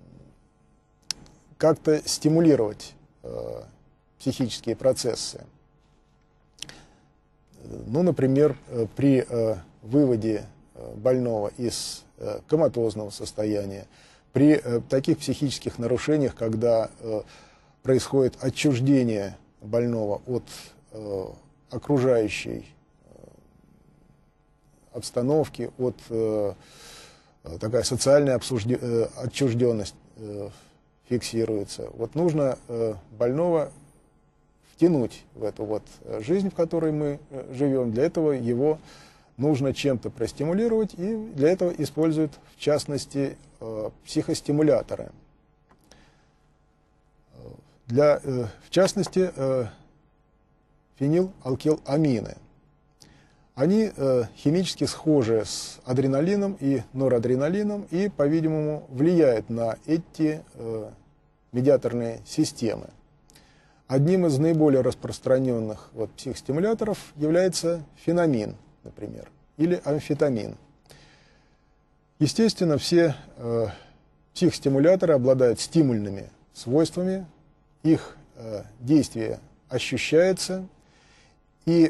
как-то стимулировать психические процессы. Ну, например, при выводе больного из коматозного состояния, при таких психических нарушениях, когда происходит отчуждение больного от окружающей обстановки, от такая социальная отчужденность фиксируется. Вот нужно больного втянуть в эту вот жизнь, в которой мы живем. Для этого его нужно чем-то простимулировать, и для этого используют, в частности, психостимуляторы. В частности, фенилалкиламины. Они химически схожи с адреналином и норадреналином и, по-видимому, влияют на эти медиаторные системы. Одним из наиболее распространенных психостимуляторов является фенамин, например, или амфетамин. Естественно, все психостимуляторы обладают стимульными свойствами, их действие ощущается, и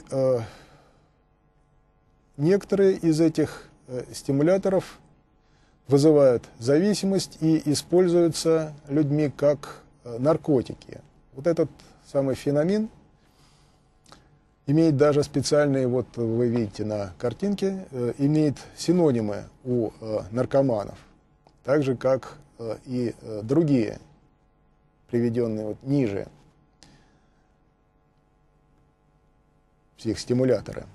некоторые из этих стимуляторов вызывают зависимость и используются людьми как наркотики. Вот этот самый фенамин имеет даже специальные, вот вы видите на картинке, имеет синонимы у наркоманов, так же как и другие, приведенные ниже психостимуляторы.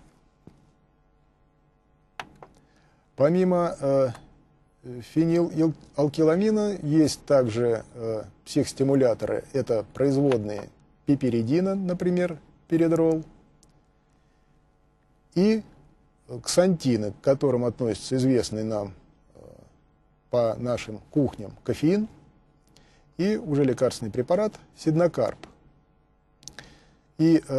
Помимо фенилалкиламина есть также психостимуляторы, это производные пиперидина, например, пиредрол, и ксантины, к которым относится известный нам по нашим кухням кофеин, и уже лекарственный препарат сиднокарб. И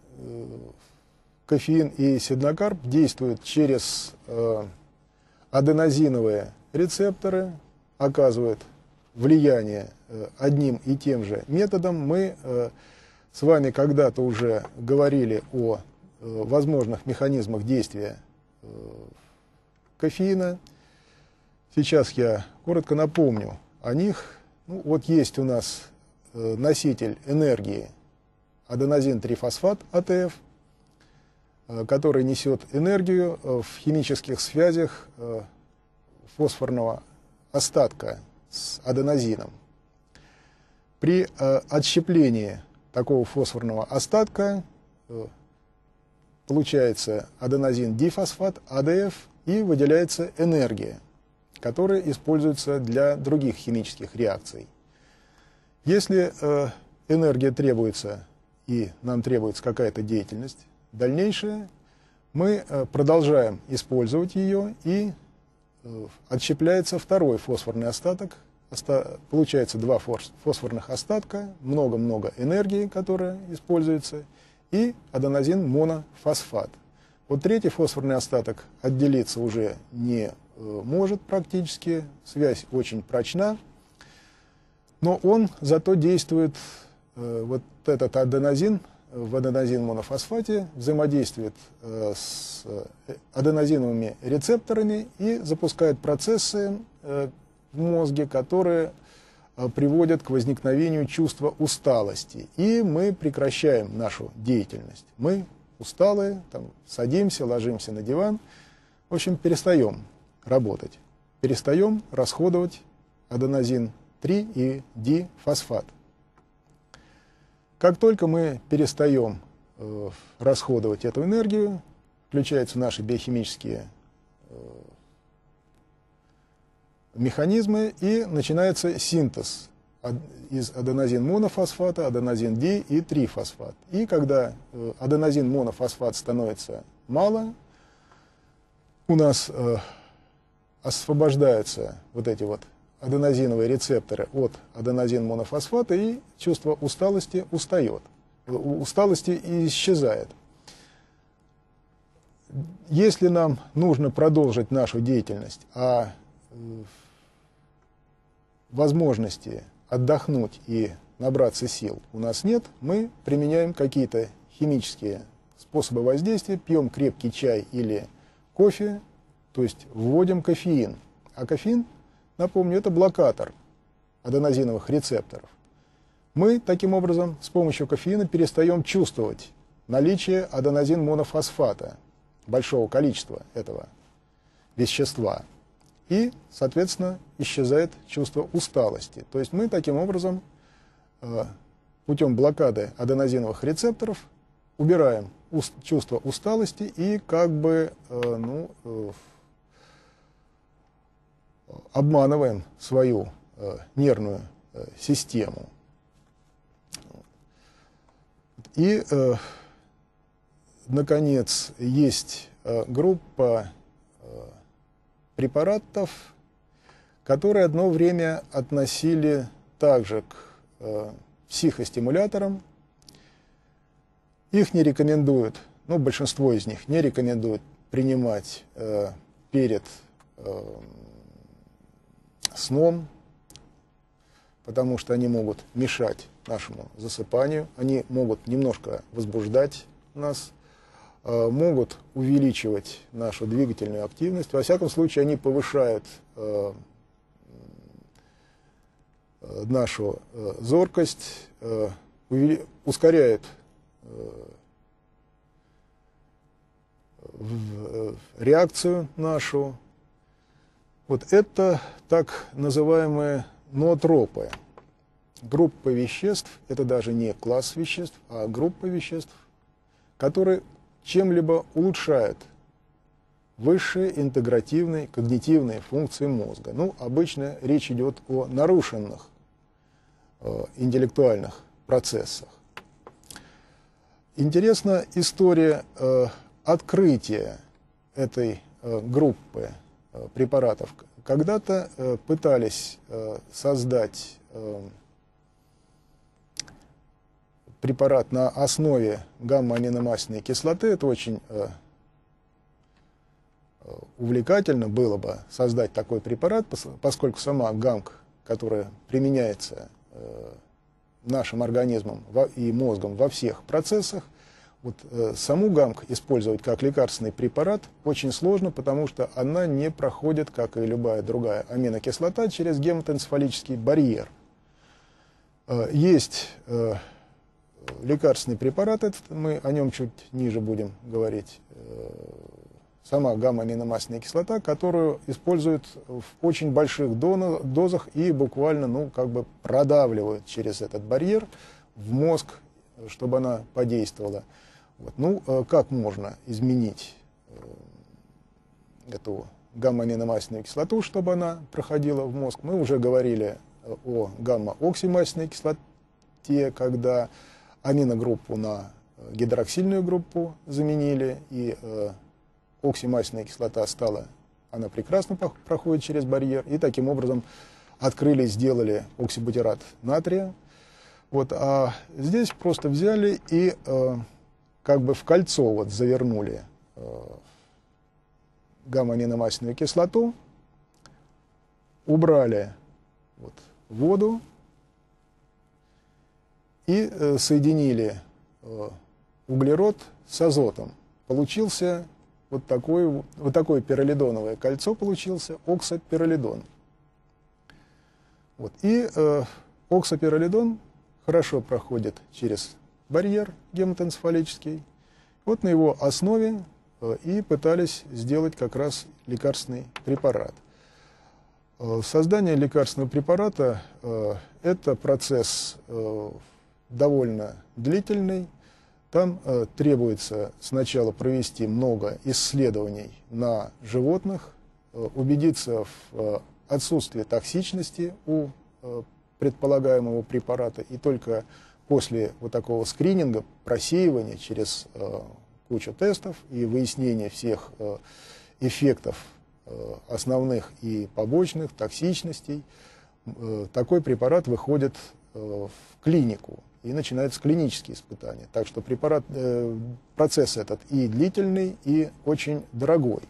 кофеин и сиднокарб действуют через аденозиновые рецепторы, оказывают влияние одним и тем же методом. Мы с вами когда-то уже говорили о возможных механизмах действия кофеина. Сейчас я коротко напомню о них. Ну, вот есть у нас носитель энергии аденозин-трифосфат АТФ, который несет энергию в химических связях фосфорного остатка с аденозином. При отщеплении такого фосфорного остатка получается аденозин-дифосфат, АДФ, и выделяется энергия. которые используются для других химических реакций. Если энергия требуется и нам требуется какая-то деятельность дальнейшая, мы продолжаем использовать ее, и отщепляется второй фосфорный остаток. Получается два фосфорных остатка, много-много энергии, которая используется, и аденозин монофосфат. Вот третий фосфорный остаток отделиться уже не может практически, связь очень прочна, но он зато действует, вот этот аденозин в аденозин-монофосфате взаимодействует с аденозиновыми рецепторами и запускает процессы в мозге, которые приводят к возникновению чувства усталости. И мы прекращаем нашу деятельность. Мы усталые, там, садимся, ложимся на диван, в общем, перестаем работать, перестаем расходовать аденозин-3 и дифосфат. Как только мы перестаем расходовать эту энергию, включаются наши биохимические механизмы, и начинается синтез из аденозин-монофосфата, аденозин-ди и трифосфат. И когда аденозин-монофосфат становится мало, у нас освобождаются вот эти вот аденозиновые рецепторы от аденозин-монофосфата, и чувство усталости усталости исчезает. Если нам нужно продолжить нашу деятельность, а возможности отдохнуть и набраться сил у нас нет, мы применяем какие-то химические способы воздействия, пьем крепкий чай или кофе, то есть вводим кофеин. А кофеин, напомню, это блокатор аденозиновых рецепторов. Мы таким образом с помощью кофеина перестаем чувствовать наличие аденозин-монофосфата, большого количества этого вещества. И, соответственно, исчезает чувство усталости. То есть мы таким образом путем блокады аденозиновых рецепторов убираем чувство усталости и как бы обманываем свою нервную систему. И, наконец, есть группа препаратов, которые одно время относили также к психостимуляторам. Их не рекомендуют, большинство из них не рекомендуют принимать перед сном, потому что они могут мешать нашему засыпанию, они могут немножко возбуждать нас, могут увеличивать нашу двигательную активность. Во всяком случае, они повышают нашу зоркость, ускоряют реакцию нашу. Вот это так называемые ноотропы. Группа веществ, это даже не класс веществ, а группа веществ, которые чем-либо улучшают высшие интегративные когнитивные функции мозга. Обычно речь идет о нарушенных интеллектуальных процессах. Интересна история открытия этой группы препаратов. Когда-то пытались создать препарат на основе гамма-аминомасляной кислоты. Это очень увлекательно было бы создать такой препарат, поскольку сама ГАМК, которая применяется нашим организмом и мозгом во всех процессах, саму ГАМК использовать как лекарственный препарат очень сложно, потому что она не проходит, как и любая другая аминокислота, через гематоэнцефалический барьер. Есть лекарственный препарат, мы о нем чуть ниже будем говорить, сама гамма-аминомасляная кислота, которую используют в очень больших дозах и буквально продавливают через этот барьер в мозг, чтобы она подействовала. Как можно изменить эту гамма-аминомасляную кислоту, чтобы она проходила в мозг. Мы уже говорили о гамма-оксимасляной кислоте, когда аминогруппу на гидроксильную группу заменили, и оксимасляная кислота она прекрасно проходит через барьер, и таким образом открыли и сделали оксибутират натрия. Вот, а здесь просто взяли и как бы в кольцо вот завернули гамма-аминомасляную кислоту, убрали вот воду и соединили углерод с азотом. Получился вот такое пирролидоновое кольцо, получился оксапирролидон. Вот. И оксапирролидон хорошо проходит через барьер гематоэнцефалический. Вот на его основе и пытались сделать как раз лекарственный препарат. Создание лекарственного препарата – это процесс довольно длительный. Там требуется сначала провести много исследований на животных, убедиться в отсутствии токсичности у предполагаемого препарата, и только после вот такого скрининга, просеивания через кучу тестов и выяснения всех эффектов основных и побочных, токсичностей, такой препарат выходит в клинику и начинаются клинические испытания. Так что процесс этот и длительный, и очень дорогой.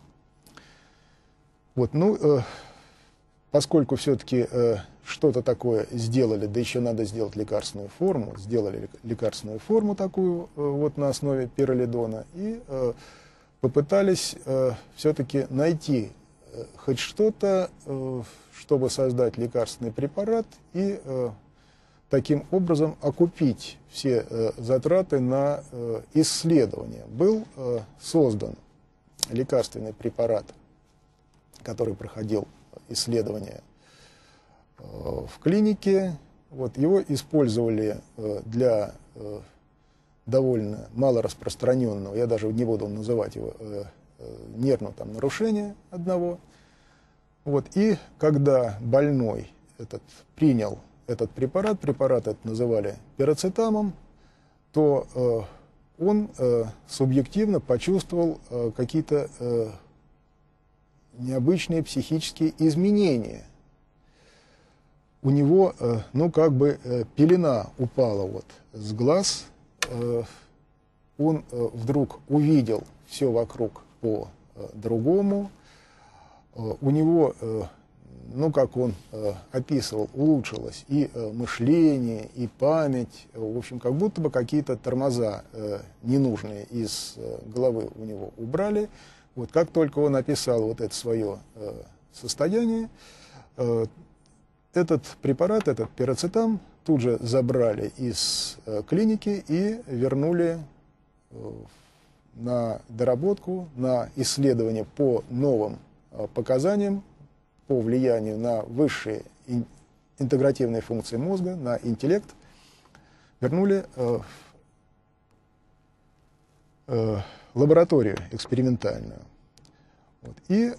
Вот, ну, поскольку все-таки что-то такое сделали, да еще надо сделать лекарственную форму, сделали лекарственную форму такую вот на основе пирролидона и попытались все-таки найти хоть что-то, чтобы создать лекарственный препарат и таким образом окупить все затраты на исследования. Был создан лекарственный препарат, который проходил исследования в клинике. Вот, его использовали для довольно малораспространенного, я даже не буду называть его, нервного там нарушения одного. Вот, и когда больной принял этот препарат этот называли пирацетамом, то он субъективно почувствовал какие-то необычные психические изменения. У него, ну, как бы пелена упала вот с глаз, он вдруг увидел все вокруг по-другому, у него, ну, как он описывал, улучшилось и мышление, и память, в общем, как будто бы какие-то тормоза ненужные из головы у него убрали. Вот как только он описал вот это свое состояние, этот препарат, этот пирацетам, тут же забрали из клиники и вернули на доработку, на исследование по новым показаниям, по влиянию на высшие интегративные функции мозга, на интеллект, вернули в лабораторию экспериментальную. Вот. И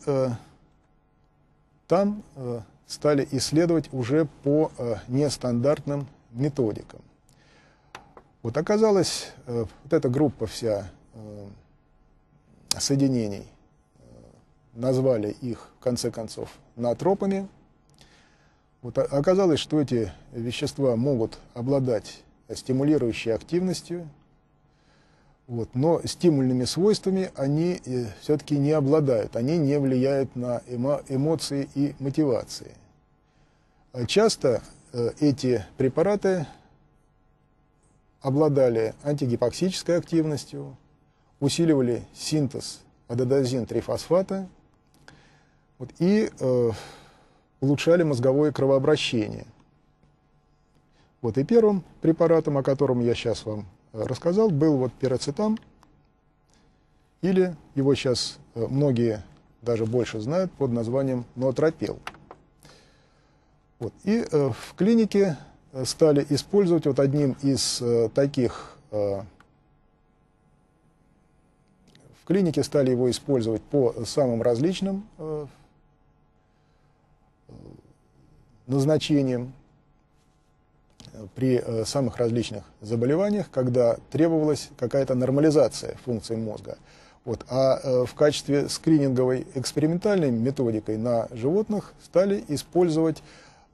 там стали исследовать уже по нестандартным методикам. Вот оказалось, вот эта группа вся соединений, назвали их, в конце концов, ноотропами. Вот оказалось, что эти вещества могут обладать стимулирующей активностью, вот, но стимульными свойствами они все-таки не обладают, они не влияют на эмоции и мотивации. Часто эти препараты обладали антигипоксической активностью, усиливали синтез аденозин-трифосфата, вот, и улучшали мозговое кровообращение. Вот, и первым препаратом, о котором я сейчас вам рассказал, был вот пирацетам, или его сейчас многие даже больше знают под названием ноотропил. Вот, и в клинике стали использовать вот одним из таких, в клинике стали его использовать по самым различным назначением при самых различных заболеваниях, когда требовалась какая-то нормализация функций мозга. Вот. А в качестве скрининговой экспериментальной методикой на животных стали использовать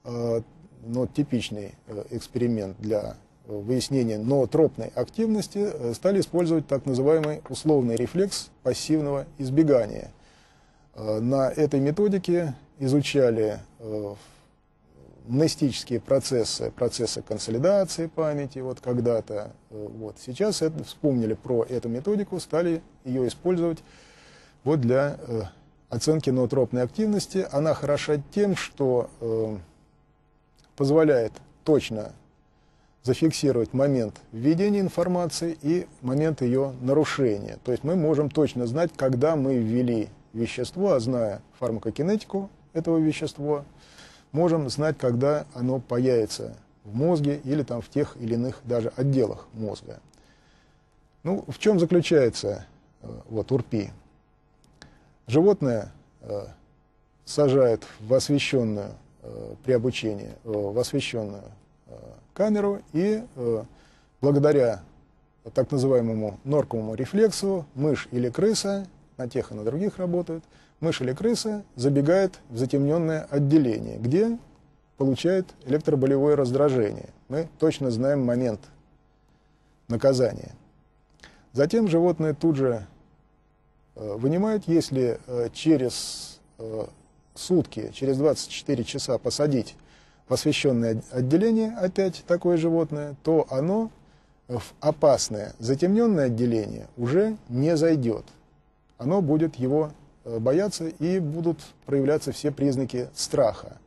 типичный эксперимент для выяснения ноотропной активности, стали использовать так называемый условный рефлекс пассивного избегания. На этой методике изучали мнестические процессы консолидации памяти, вот когда-то. Вот. Сейчас вспомнили про эту методику, стали ее использовать вот для оценки ноотропной активности. Она хороша тем, что позволяет точно зафиксировать момент введения информации и момент ее нарушения. То есть мы можем точно знать, когда мы ввели вещество, а зная фармакокинетику этого вещества, можем знать, когда оно появится в мозге или там в тех или иных даже отделах мозга. Ну, в чем заключается УРПИ? Животное сажают в освещенную при обучении в освещенную камеру, и благодаря так называемому норковому рефлексу мышь или крыса, на тех и на других работают, мышь или крыса забегает в затемненное отделение, где получает электроболевое раздражение. Мы точно знаем момент наказания. Затем животное тут же вынимают, если через сутки, через 24 часа посадить в освещенное отделение опять такое животное, то оно в опасное затемненное отделение уже не зайдет. Оно будет его бояться, и будут проявляться все признаки страха.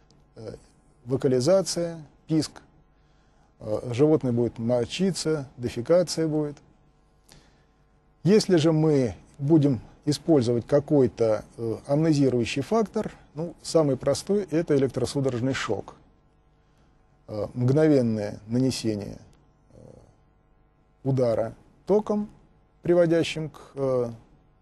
Вокализация, писк, животное будет мочиться, дефекация будет. Если же мы будем использовать какой-то амнезирующий фактор, ну, самый простой – это электросудорожный шок. Мгновенное нанесение удара током, приводящим к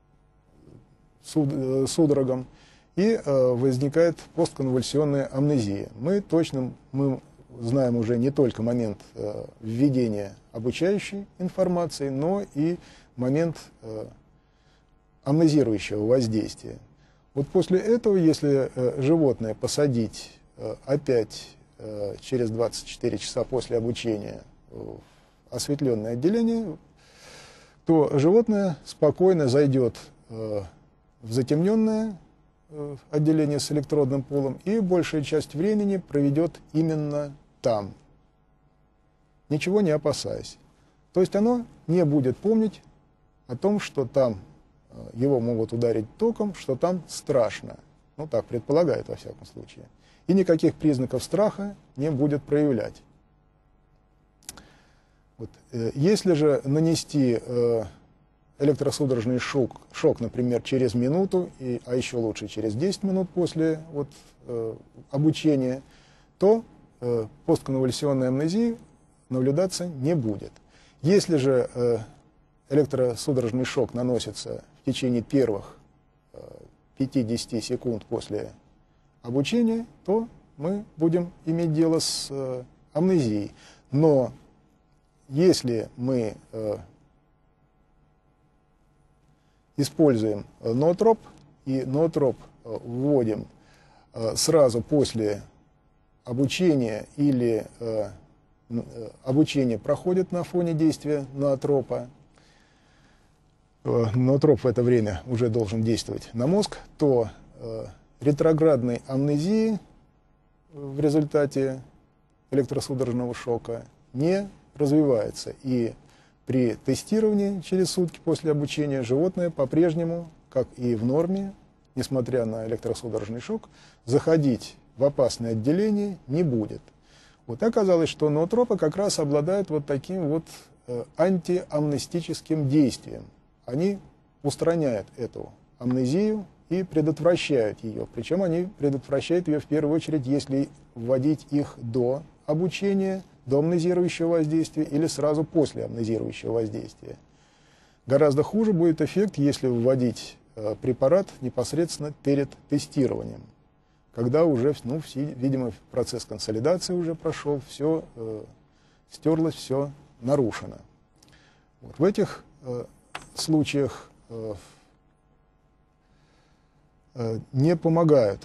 судорогам, и возникает постконвульсионная амнезия. Мы знаем уже не только момент введения обучающей информации, но и момент амнезирующего воздействия. Вот после этого, если животное посадить опять через 24 часа после обучения в осветленное отделение, то животное спокойно зайдет в затемненное отделение с электродным полом и большую часть времени проведет именно там, ничего не опасаясь. То есть оно не будет помнить о том, что там его могут ударить током, что там страшно. Ну, так предполагают, во всяком случае. И никаких признаков страха не будет проявлять. Вот. Если же нанести электросудорожный шок, например, через минуту, а еще лучше через 10 минут после обучения, то постконвульсионной амнезии наблюдаться не будет. Если же электросудорожный шок наносится в течение первых 5-10 секунд после обучения, то мы будем иметь дело с амнезией. Но если мы используем ноотроп, и ноотроп вводим сразу после обучения, или обучение проходит на фоне действия ноотропа, ноотроп в это время уже должен действовать на мозг, то ретроградной амнезии в результате электросудорожного шока не развивается. И при тестировании через сутки после обучения животное по-прежнему, как и в норме, несмотря на электросудорожный шок, заходить в опасное отделение не будет. Вот оказалось, что ноотропы как раз обладают вот таким вот антиамнестическим действием. Они устраняют эту амнезию и предотвращают ее. Причем они предотвращают ее в первую очередь, если вводить их до обучения, до амнезирующего воздействия или сразу после амнезирующего воздействия. Гораздо хуже будет эффект, если вводить препарат непосредственно перед тестированием. когда уже, ну, видимо, процесс консолидации уже прошел, все стерлось, все нарушено. Вот в этих случаях не помогают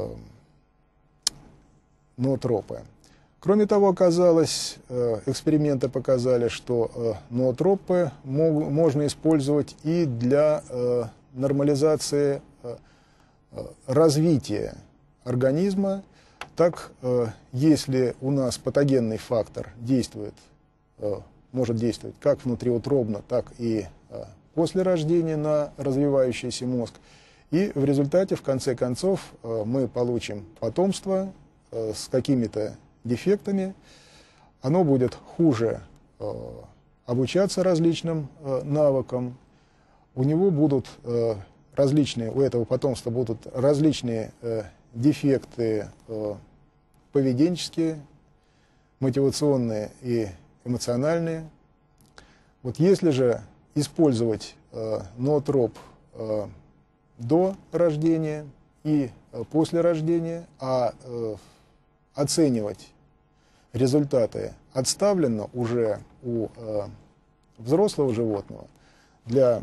ноотропы. Кроме того, оказалось, эксперименты показали, что ноотропы можно использовать и для нормализации развития организма. Так, если у нас патогенный фактор действует, может действовать как внутриутробно, так и после рождения на развивающийся мозг, и в результате, в конце концов, мы получим потомство с какими-то дефектами, оно будет хуже обучаться различным навыкам, у него будут различные, у этого потомства будут различные дефекты поведенческие, мотивационные и эмоциональные. Вот если же использовать ноотроп до рождения и после рождения, а оценивать результаты отставленно уже у взрослого животного, для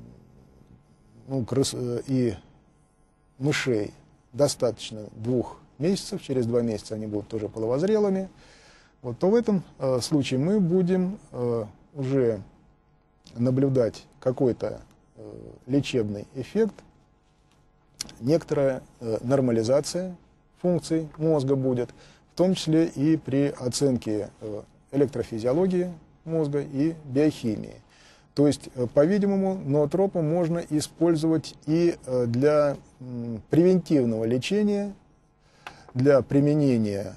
крыс и мышей достаточно 2 месяцев, через 2 месяца они будут уже половозрелыми, вот, то в этом случае мы будем уже наблюдать какой-то лечебный эффект, некоторая нормализация функций мозга будет, в том числе и при оценке электрофизиологии мозга и биохимии. То есть, по-видимому, ноотропы можно использовать и для превентивного лечения, для применения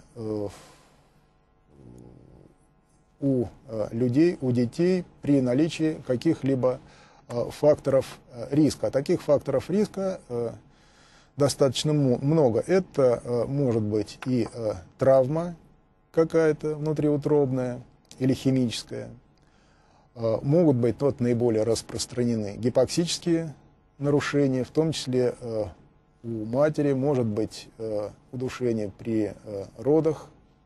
у людей, у детей при наличии каких-либо факторов риска. А таких факторов риска достаточно много. Это может быть и травма какая-то внутриутробная или химическая. Могут быть наиболее распространены гипоксические нарушения, в том числе у матери может быть удушение при родах.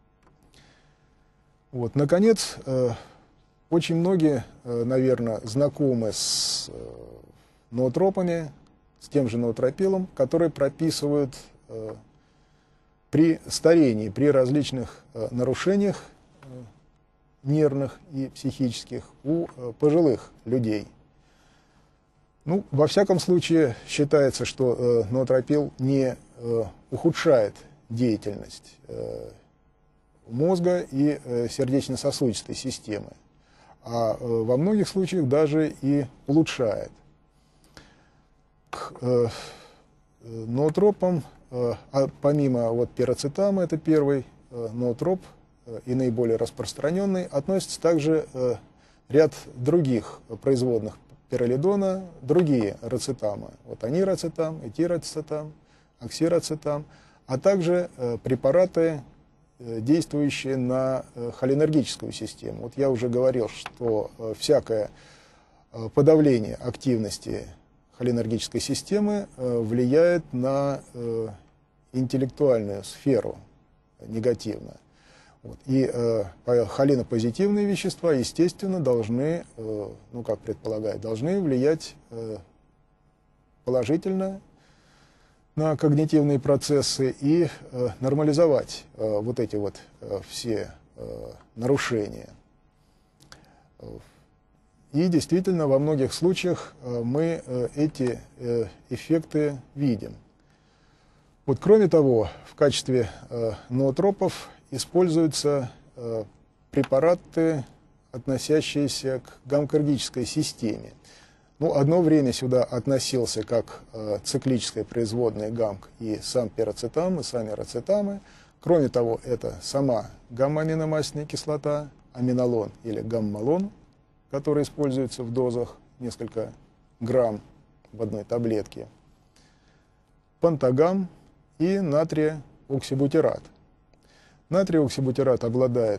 Вот. Наконец, очень многие, наверное, знакомы с ноотропами, с тем же ноотропилом, который прописывают при старении, при различных нарушениях нервных и психических у пожилых людей. Ну, во всяком случае, считается, что ноотропил не ухудшает деятельность мозга и сердечно-сосудистой системы, а во многих случаях даже и улучшает. К ноотропам, помимо пироцетама, это первый ноотроп и наиболее распространенный, относится также ряд других производных пиролидона, другие рацетамы. Вот анирацетам, этирацетам, оксирацетам, а также препараты, действующие на холинергическую систему. Вот я уже говорил, что всякое подавление активности холинергической системы влияет на интеллектуальную сферу негативно. Вот. И холинопозитивные вещества, естественно, должны, как предполагают, должны влиять положительно на когнитивные процессы и нормализовать вот эти все нарушения. И действительно, во многих случаях мы эти эффекты видим. Вот, кроме того, в качестве ноотропов используются препараты, относящиеся к гаммкардической системе. Ну, одно время сюда относился как циклическая производная гамк и сам пироцетам, и сами рацетамы. Кроме того, это сама гамма-аминомасляная кислота, аминолон или гаммалон, который используется в дозах несколько грамм в одной таблетке, пантагам и натрия-оксибутират. Натрий-оксибутират обладает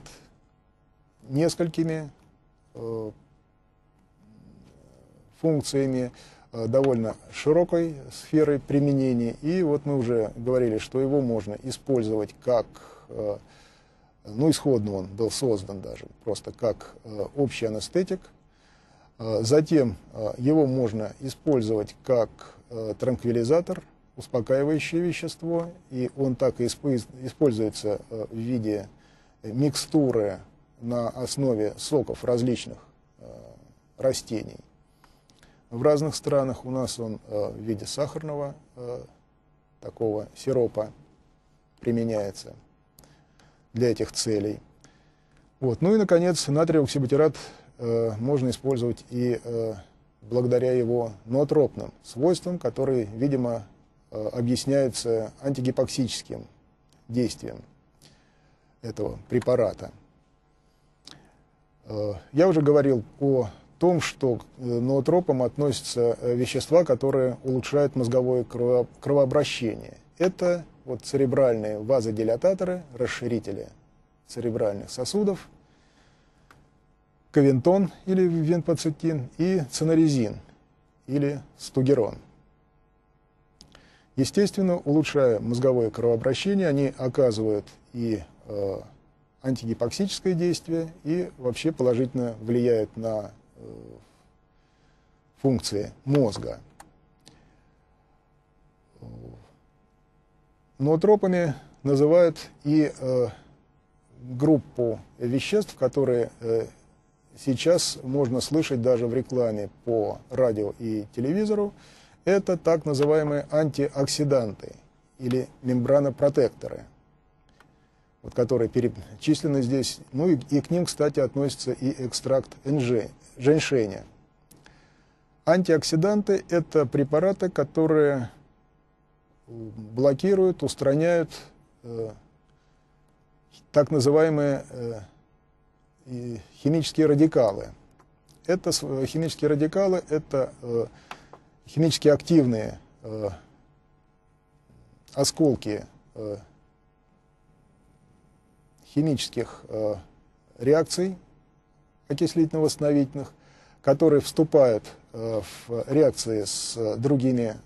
несколькими функциями. довольно широкой сферой применения. И вот мы уже говорили, что его можно использовать как, ну, исходно он был создан даже просто как общий анестетик. Затем его можно использовать как транквилизатор, успокаивающее вещество, и он так и используется в виде микстуры на основе соков различных растений. В разных странах у нас он в виде сахарного такого сиропа применяется для этих целей. Вот. Ну и, наконец, натриевый оксибутират можно использовать и благодаря его ноотропным свойствам, которые, видимо, объясняются антигипоксическим действием этого препарата. Я уже говорил о том, что к ноотропам относятся вещества, которые улучшают мозговое кровообращение. Это вот церебральные вазодилататоры, расширители церебральных сосудов, кавентон или венпацетин и цинорезин или стугерон. Естественно, улучшая мозговое кровообращение, они оказывают и антигипоксическое действие, и вообще положительно влияют на функции мозга. Ноотропами называют и группу веществ, которые сейчас можно слышать даже в рекламе по радио и телевизору. Это так называемые антиоксиданты или мембранопротекторы, вот, которые перечислены здесь. Ну и к ним, кстати, относится и экстракт женьшеня. Антиоксиданты – это препараты, которые блокируют, устраняют так называемые химические радикалы. Это химические радикалы – это химически активные осколки химических реакций окислительно-восстановительных, которые вступают в реакции с другими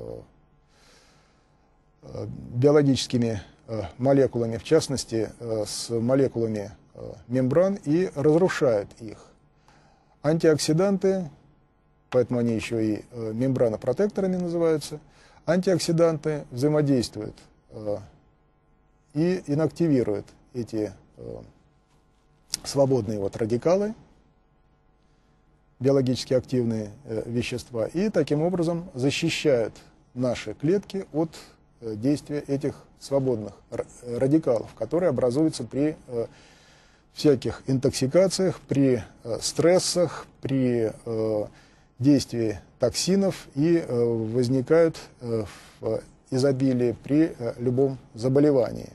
биологическими молекулами, в частности, с молекулами мембран, и разрушают их. Антиоксиданты, поэтому они еще и мембранопротекторами называются, антиоксиданты взаимодействуют и инактивируют эти свободные вот радикалы, биологически активные вещества, и таким образом защищают наши клетки от действия этих свободных радикалов, которые образуются при всяких интоксикациях, при стрессах, при действии токсинов и возникают в изобилии при любом заболевании.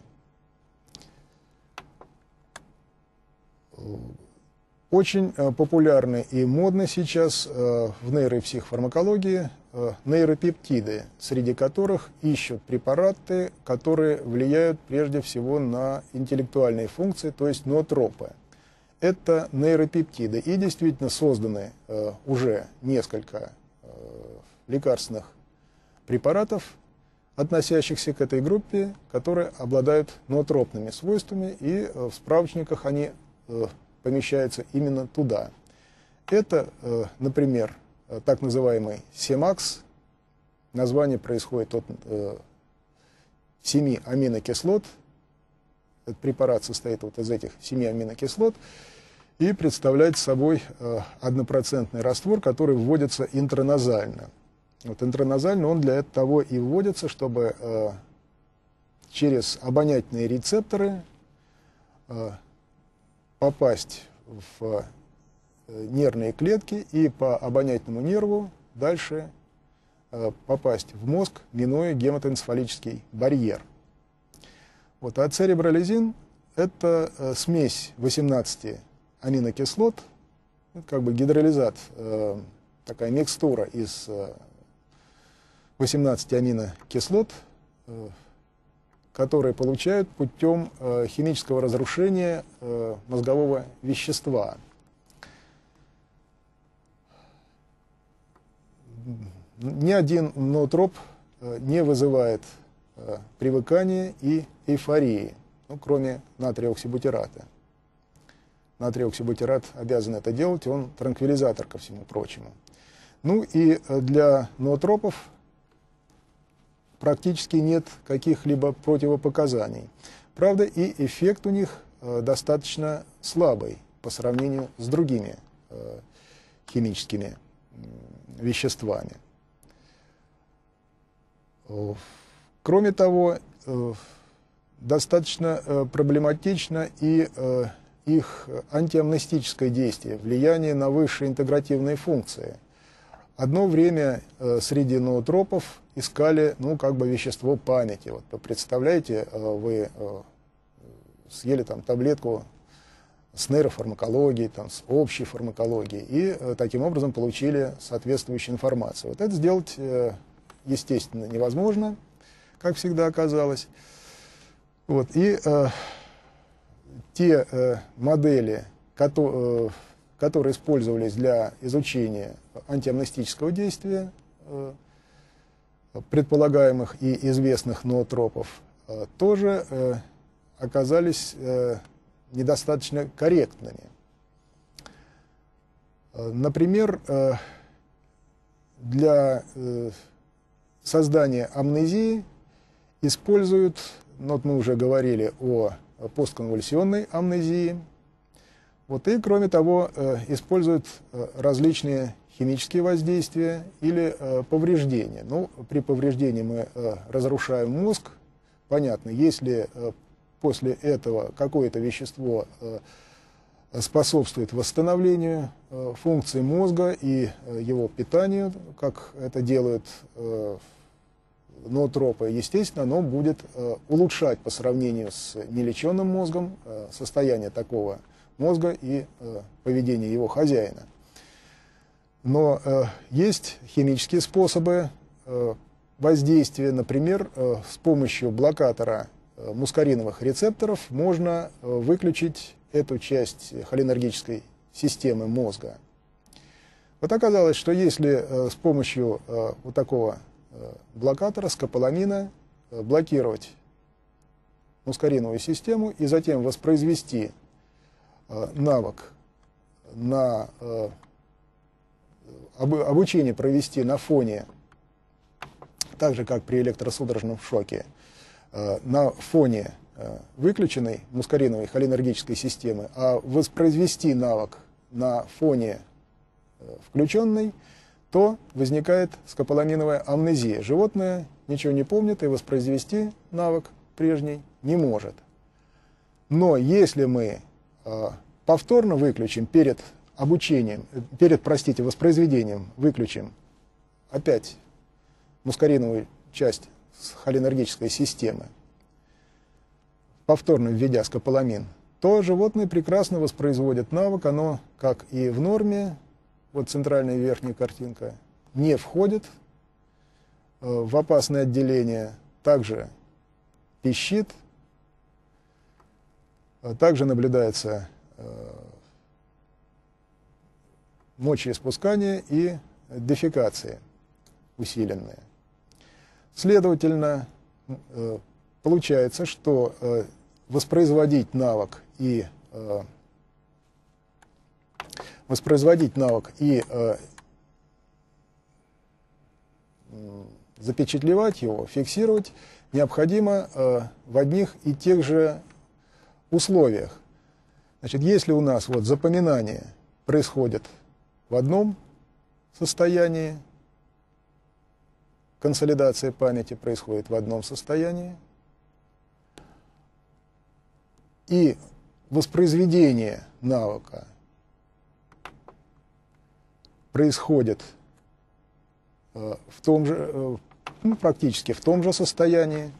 Очень популярны и модны сейчас в нейропсихофармакологии нейропептиды, среди которых ищут препараты, которые влияют прежде всего на интеллектуальные функции, то есть ноотропы. Это нейропептиды, и действительно созданы уже несколько лекарственных препаратов, относящихся к этой группе, которые обладают ноотропными свойствами, и в справочниках они помещаются именно туда. Это, например, так называемый Семакс. Название происходит от 7 аминокислот. Этот препарат состоит вот из этих 7 аминокислот и представляет собой однопроцентный раствор, который вводится интраназально. Вот интраназально он для того и вводится, чтобы через обонятельные рецепторы попасть в нервные клетки и по обонятельному нерву дальше попасть в мозг, минуя гематоэнцефалический барьер. Вот, а церебролизин – это смесь 18 аминокислот, как бы гидролизат, такая микстура из 18 аминокислот, которые получают путем химического разрушения мозгового вещества. ни один ноотроп не вызывает привыкания и эйфории, ну, кроме натрия-оксибутирата. Натрий-оксибутират обязан это делать, он транквилизатор ко всему прочему. Ну и для ноотропов практически нет каких-либо противопоказаний. Правда, и эффект у них достаточно слабый по сравнению с другими химическими веществами. Кроме того, достаточно проблематично и их антиамнестическое действие, влияние на высшие интегративные функции. Одно время среди ноотропов искали, ну, как бы вещество памяти. Вот представляете, вы съели там таблетку с нейрофармакологией, там, с общей фармакологией, и таким образом получили соответствующую информацию. Вот это сделать, естественно, невозможно, как всегда оказалось. Вот, и те модели, которые использовались для изучения антиамнестического действия предполагаемых и известных ноотропов, тоже оказались недостаточно корректными. Например, для создания амнезии используют, ну, вот мы уже говорили о постконвульсионной амнезии, вот, и, кроме того, используют различные химические воздействия или повреждения. Ну, при повреждении мы разрушаем мозг. Понятно, если после этого какое-то вещество способствует восстановлению функций мозга и его питанию, как это делают ноотропы, естественно, оно будет улучшать по сравнению с нелеченным мозгом состояние такого мозга и поведение его хозяина. Но есть химические способы воздействия. Например, с помощью блокатора мускариновых рецепторов можно выключить эту часть холинергической системы мозга. Вот оказалось, что если с помощью вот такого блокатора, скополамина, блокировать мускариновую систему и затем воспроизвести навык на обучение провести на фоне, так же как при электросудорожном шоке, на фоне выключенной мускариновой холинергической системы, а воспроизвести навык на фоне включенной, то возникает скополаминовая амнезия. Животное ничего не помнит и воспроизвести навык прежний не может. Но если мы повторно выключим перед обучением, простите, воспроизведением, выключим опять мускариновую часть холинергической системы, повторно введя скополамин, то животное прекрасно воспроизводит навык, оно, как и в норме, вот центральная и верхняя картинка, не входит в опасное отделение, также пищит, также наблюдается мочеиспускание и дефекация усиленная. Следовательно, получается, что воспроизводить навык и запечатлевать его, фиксировать необходимо в одних и тех же условиях. Значит, если у нас вот запоминание происходит в одном состоянии, консолидация памяти происходит в одном состоянии, и воспроизведение навыка происходит в том же, практически в том же состоянии,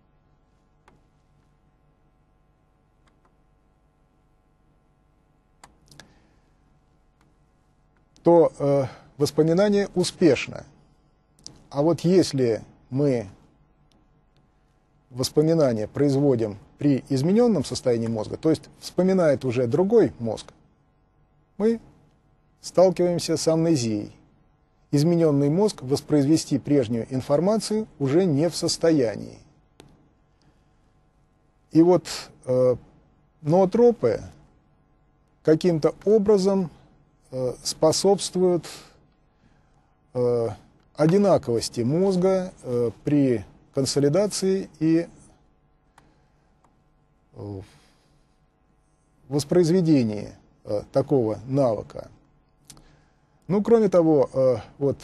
то воспоминание успешно. А вот если мы воспоминания производим при измененном состоянии мозга, то есть вспоминает уже другой мозг, мы сталкиваемся с амнезией. измененный мозг воспроизвести прежнюю информацию уже не в состоянии. И вот ноотропы каким-то образом способствуют одинаковости мозга при консолидации и воспроизведении такого навыка. Ну, кроме того, вот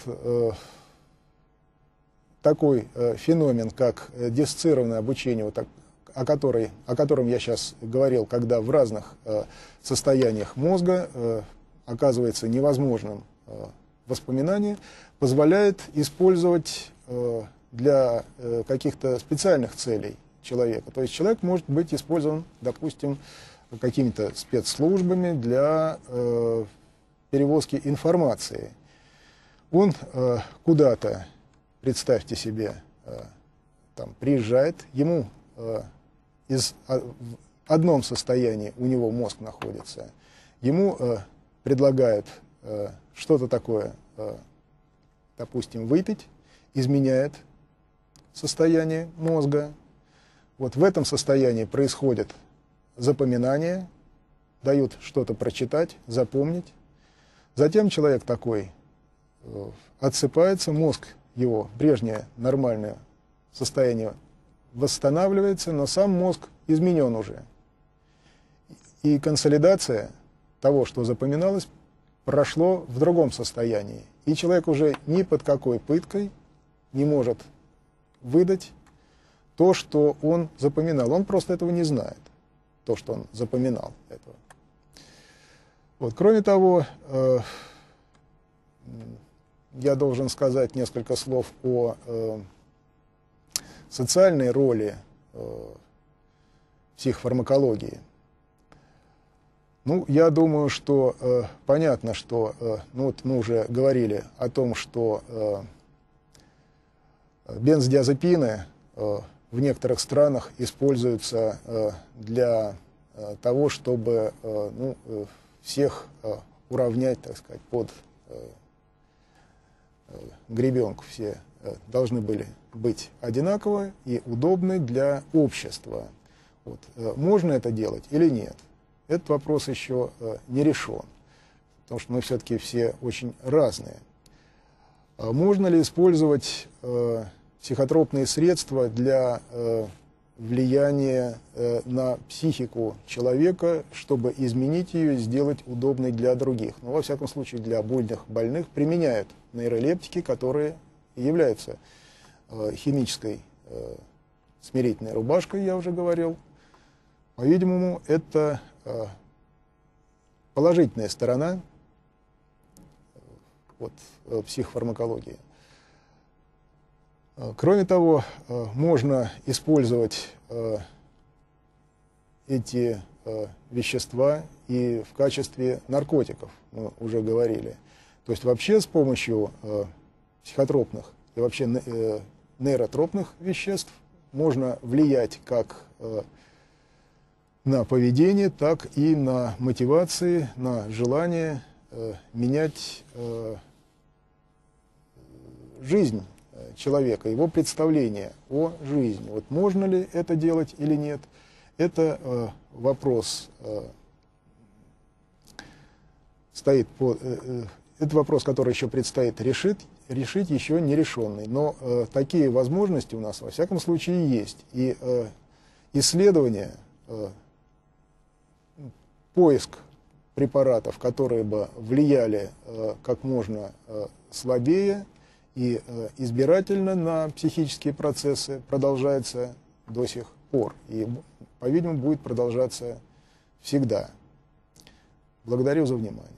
такой феномен, как диссоциированное обучение, вот о котором я сейчас говорил, когда в разных состояниях мозга оказывается невозможным воспоминание, позволяет использовать для каких-то специальных целей человека. То есть человек может быть использован, допустим, какими-то спецслужбами для перевозки информации. Он куда-то, представьте себе, там, приезжает, ему в одном состоянии у него мозг находится, ему предлагают что-то такое, допустим, выпить, изменяет состояние мозга. Вот в этом состоянии происходит запоминание, дают что-то прочитать, запомнить. Затем человек такой отсыпается, мозг его в прежнее нормальное состояние восстанавливается, но сам мозг изменен уже. И консолидация того, что запоминалось, прошло в другом состоянии. И человек уже ни под какой пыткой не может выдать то, что он запоминал. Он просто этого не знает, то, что он запоминал этого. Вот. Кроме того, я должен сказать несколько слов о социальной роли психофармакологии. Ну, я думаю, что понятно, что ну, вот мы уже говорили о том, что бензодиазепины в некоторых странах используются для того, чтобы ну, всех уравнять, так сказать, под гребенку. Все должны были быть одинаковы и удобны для общества. Вот. Можно это делать или нет? Этот вопрос еще не решен, потому что мы все-таки все очень разные. Можно ли использовать психотропные средства для влияния на психику человека, чтобы изменить ее и сделать удобной для других? Ну, во всяком случае, для больных применяют нейролептики, которые являются химической смирительной рубашкой, я уже говорил. По-видимому, это положительная сторона вот, психофармакологии. Кроме того, можно использовать эти вещества и в качестве наркотиков, мы уже говорили. То есть вообще с помощью психотропных и вообще нейротропных веществ можно влиять как на поведение, так и на мотивации, на желание менять жизнь человека, его представление о жизни. Вот можно ли это делать или нет, это вопрос это вопрос, который еще предстоит решить еще не решенный. Но такие возможности у нас во всяком случае есть. И исследования, поиск препаратов, которые бы влияли как можно слабее и избирательно на психические процессы, продолжается до сих пор. И, по-видимому, будет продолжаться всегда. Благодарю за внимание.